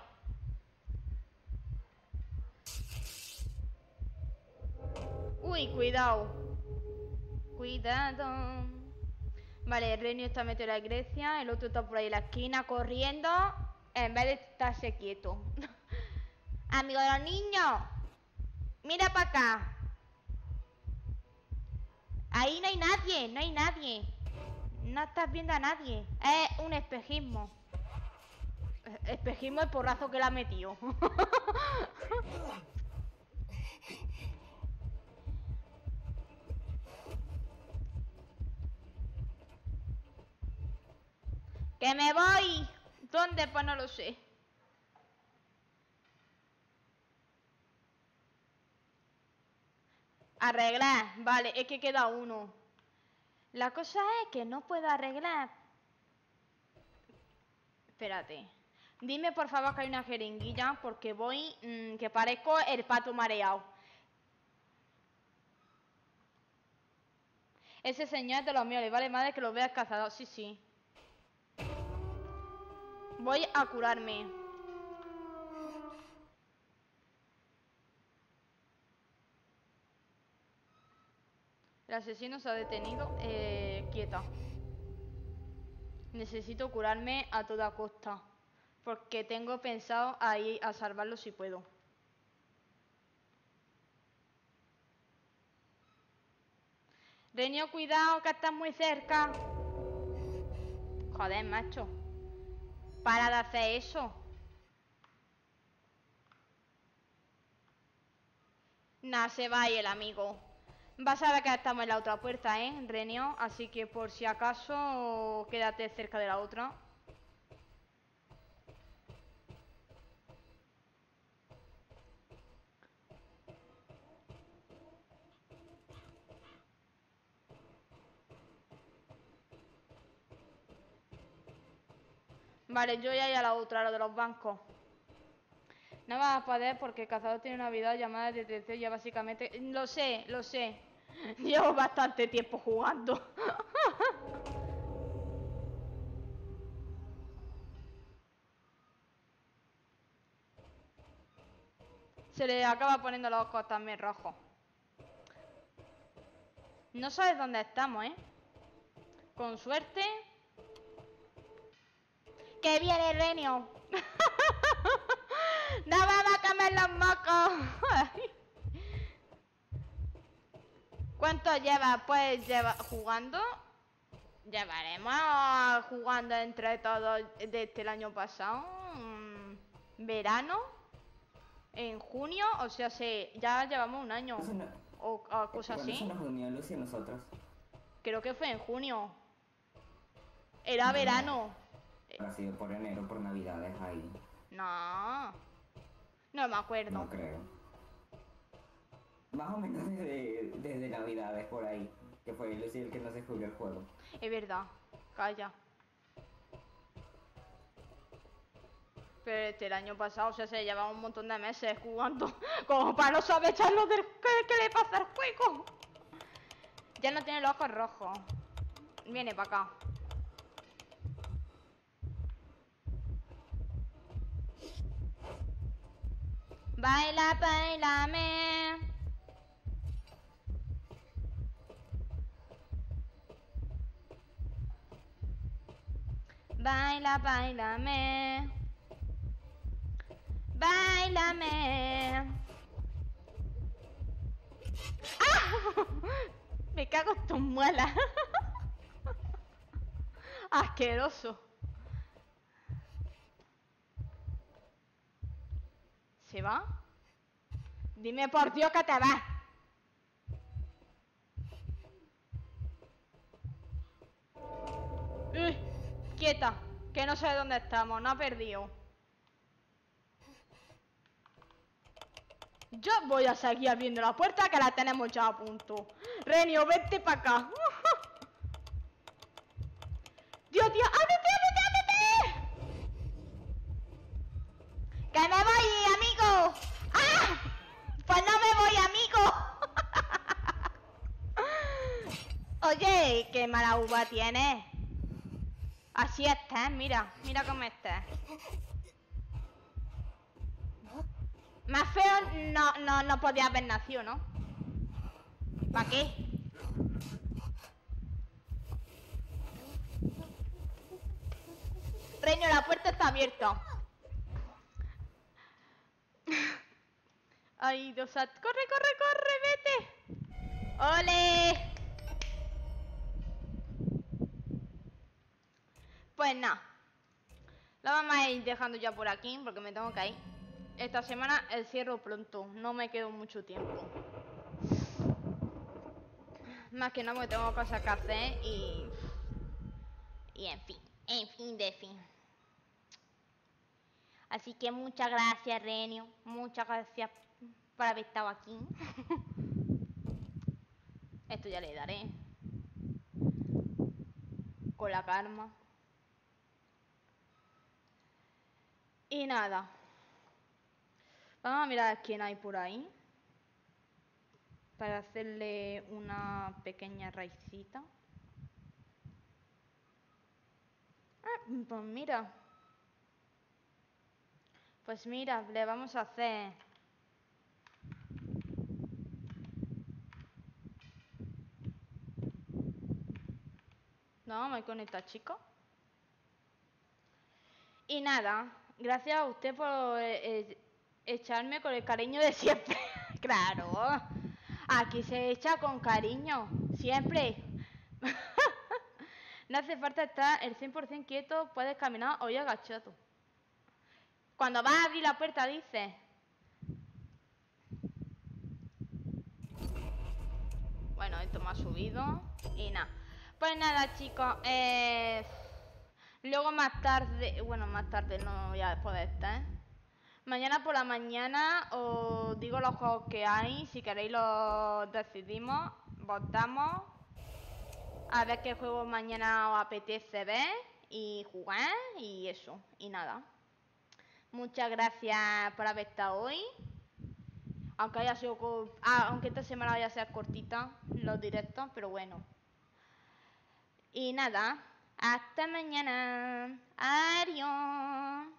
Uy, cuidado. Cuidado. Vale, el Renio está metido en la Grecia. El otro está por ahí en la esquina corriendo. En vez de estarse quieto. Amigo de los niños. Mira para acá. Ahí no hay nadie, no hay nadie. No estás viendo a nadie. Es un espejismo. Espejismo el porrazo que le ha metido. ¡Que me voy! ¿Dónde? Pues no lo sé. Arreglar. Vale, es que queda uno. La cosa es que no puedo arreglar. Espérate. Dime por favor que hay una jeringuilla porque voy que parezco el pato mareado. Ese señor es de los míos, le vale madre que lo veas cazador. Sí, sí. Voy a curarme. El asesino se ha detenido. Quieta. Necesito curarme a toda costa. Porque tengo pensado a ir a salvarlo si puedo. Renio, cuidado que estás muy cerca. Joder, macho. Para de hacer eso. Nah, se va ahí el amigo. Vas a ver que estamos en la otra puerta, Renio. Así que por si acaso, quédate cerca de la otra. Vale, yo voy a ir a la otra, a lo de los bancos. No vas a poder porque el cazador tiene una habilidad llamada de detección ya básicamente... Lo sé, lo sé. Llevo bastante tiempo jugando. Se le acaba poniendo los ojos también rojos. No sabes dónde estamos, Con suerte... ¡Que viene Renio! ¡No vamos a comer los mocos! ¿Cuánto lleva? Pues lleva jugando. Llevaremos jugando entre todos desde el año pasado. Verano. En junio, o sea, ya llevamos un año. O cosas así.
¿Cuándo se nos unió Lucy a nosotros?
Creo que fue en junio. Era verano.
Ha sido por enero, por navidades ahí.
No. No me acuerdo.
No creo. Más o menos desde navidades por ahí. Que fue Lucy el que no se jugó el juego.
Es verdad. Calla. que el año pasado, o sea, se llevaba un montón de meses jugando, como para no saber echarlo del qué le pasa al juego. Ya no tiene los ojos rojos. Viene para acá. Baila, bailame. Baila, bailame. Bailame. ¡Ah! Me cago en tus muelas. Asqueroso. ¿Se va? Dime por Dios que te vas. Quieta, que no sé dónde estamos, no ha perdido. Yo voy a seguir abriendo la puerta que la tenemos ya a punto. Renio, vete para acá. Dios, Dios, ábrete, ábrete, ábrete. Que me voy, amigo. ¡Ah! Pues no me voy, amigo. Oye, qué mala uva tienes. Así estás, mira, mira cómo estás. Más feo no podía haber nacido, ¿no? ¿Para qué? Reino, la puerta está abierta. Ay, Dios, corre, corre, corre, vete. ¡Ole! Pues nada. La vamos a ir dejando ya por aquí porque me tengo que ir. Esta semana el cierro pronto, no me quedo mucho tiempo. Más que nada porque tengo cosas que hacer y en fin de fin. Así que muchas gracias, Renio. Muchas gracias por haber estado aquí. Esto ya le daré. Con la calma. Y nada. Vamos a mirar quién hay por ahí. Para hacerle una pequeña raicita. Pues mira. Pues mira, le vamos a hacer... No, me conecta, chico. Y nada, gracias a usted por echarme con el cariño de siempre. Claro, aquí se echa con cariño, siempre. No hace falta estar el 100% quieto, puedes caminar o ir agachado. Cuando vas a abrir la puerta dices... Bueno, esto me ha subido y nada. Pues nada, chicos, luego más tarde, bueno, más tarde no voy a poder estar. Mañana por la mañana os digo los juegos que hay, si queréis los decidimos, votamos. A ver qué juego mañana os apetece ver y jugar y eso, y nada. Muchas gracias por haber estado hoy. Aunque haya sido aunque esta semana vaya a ser cortita los directos, pero bueno. Y nada, hasta mañana. Adiós.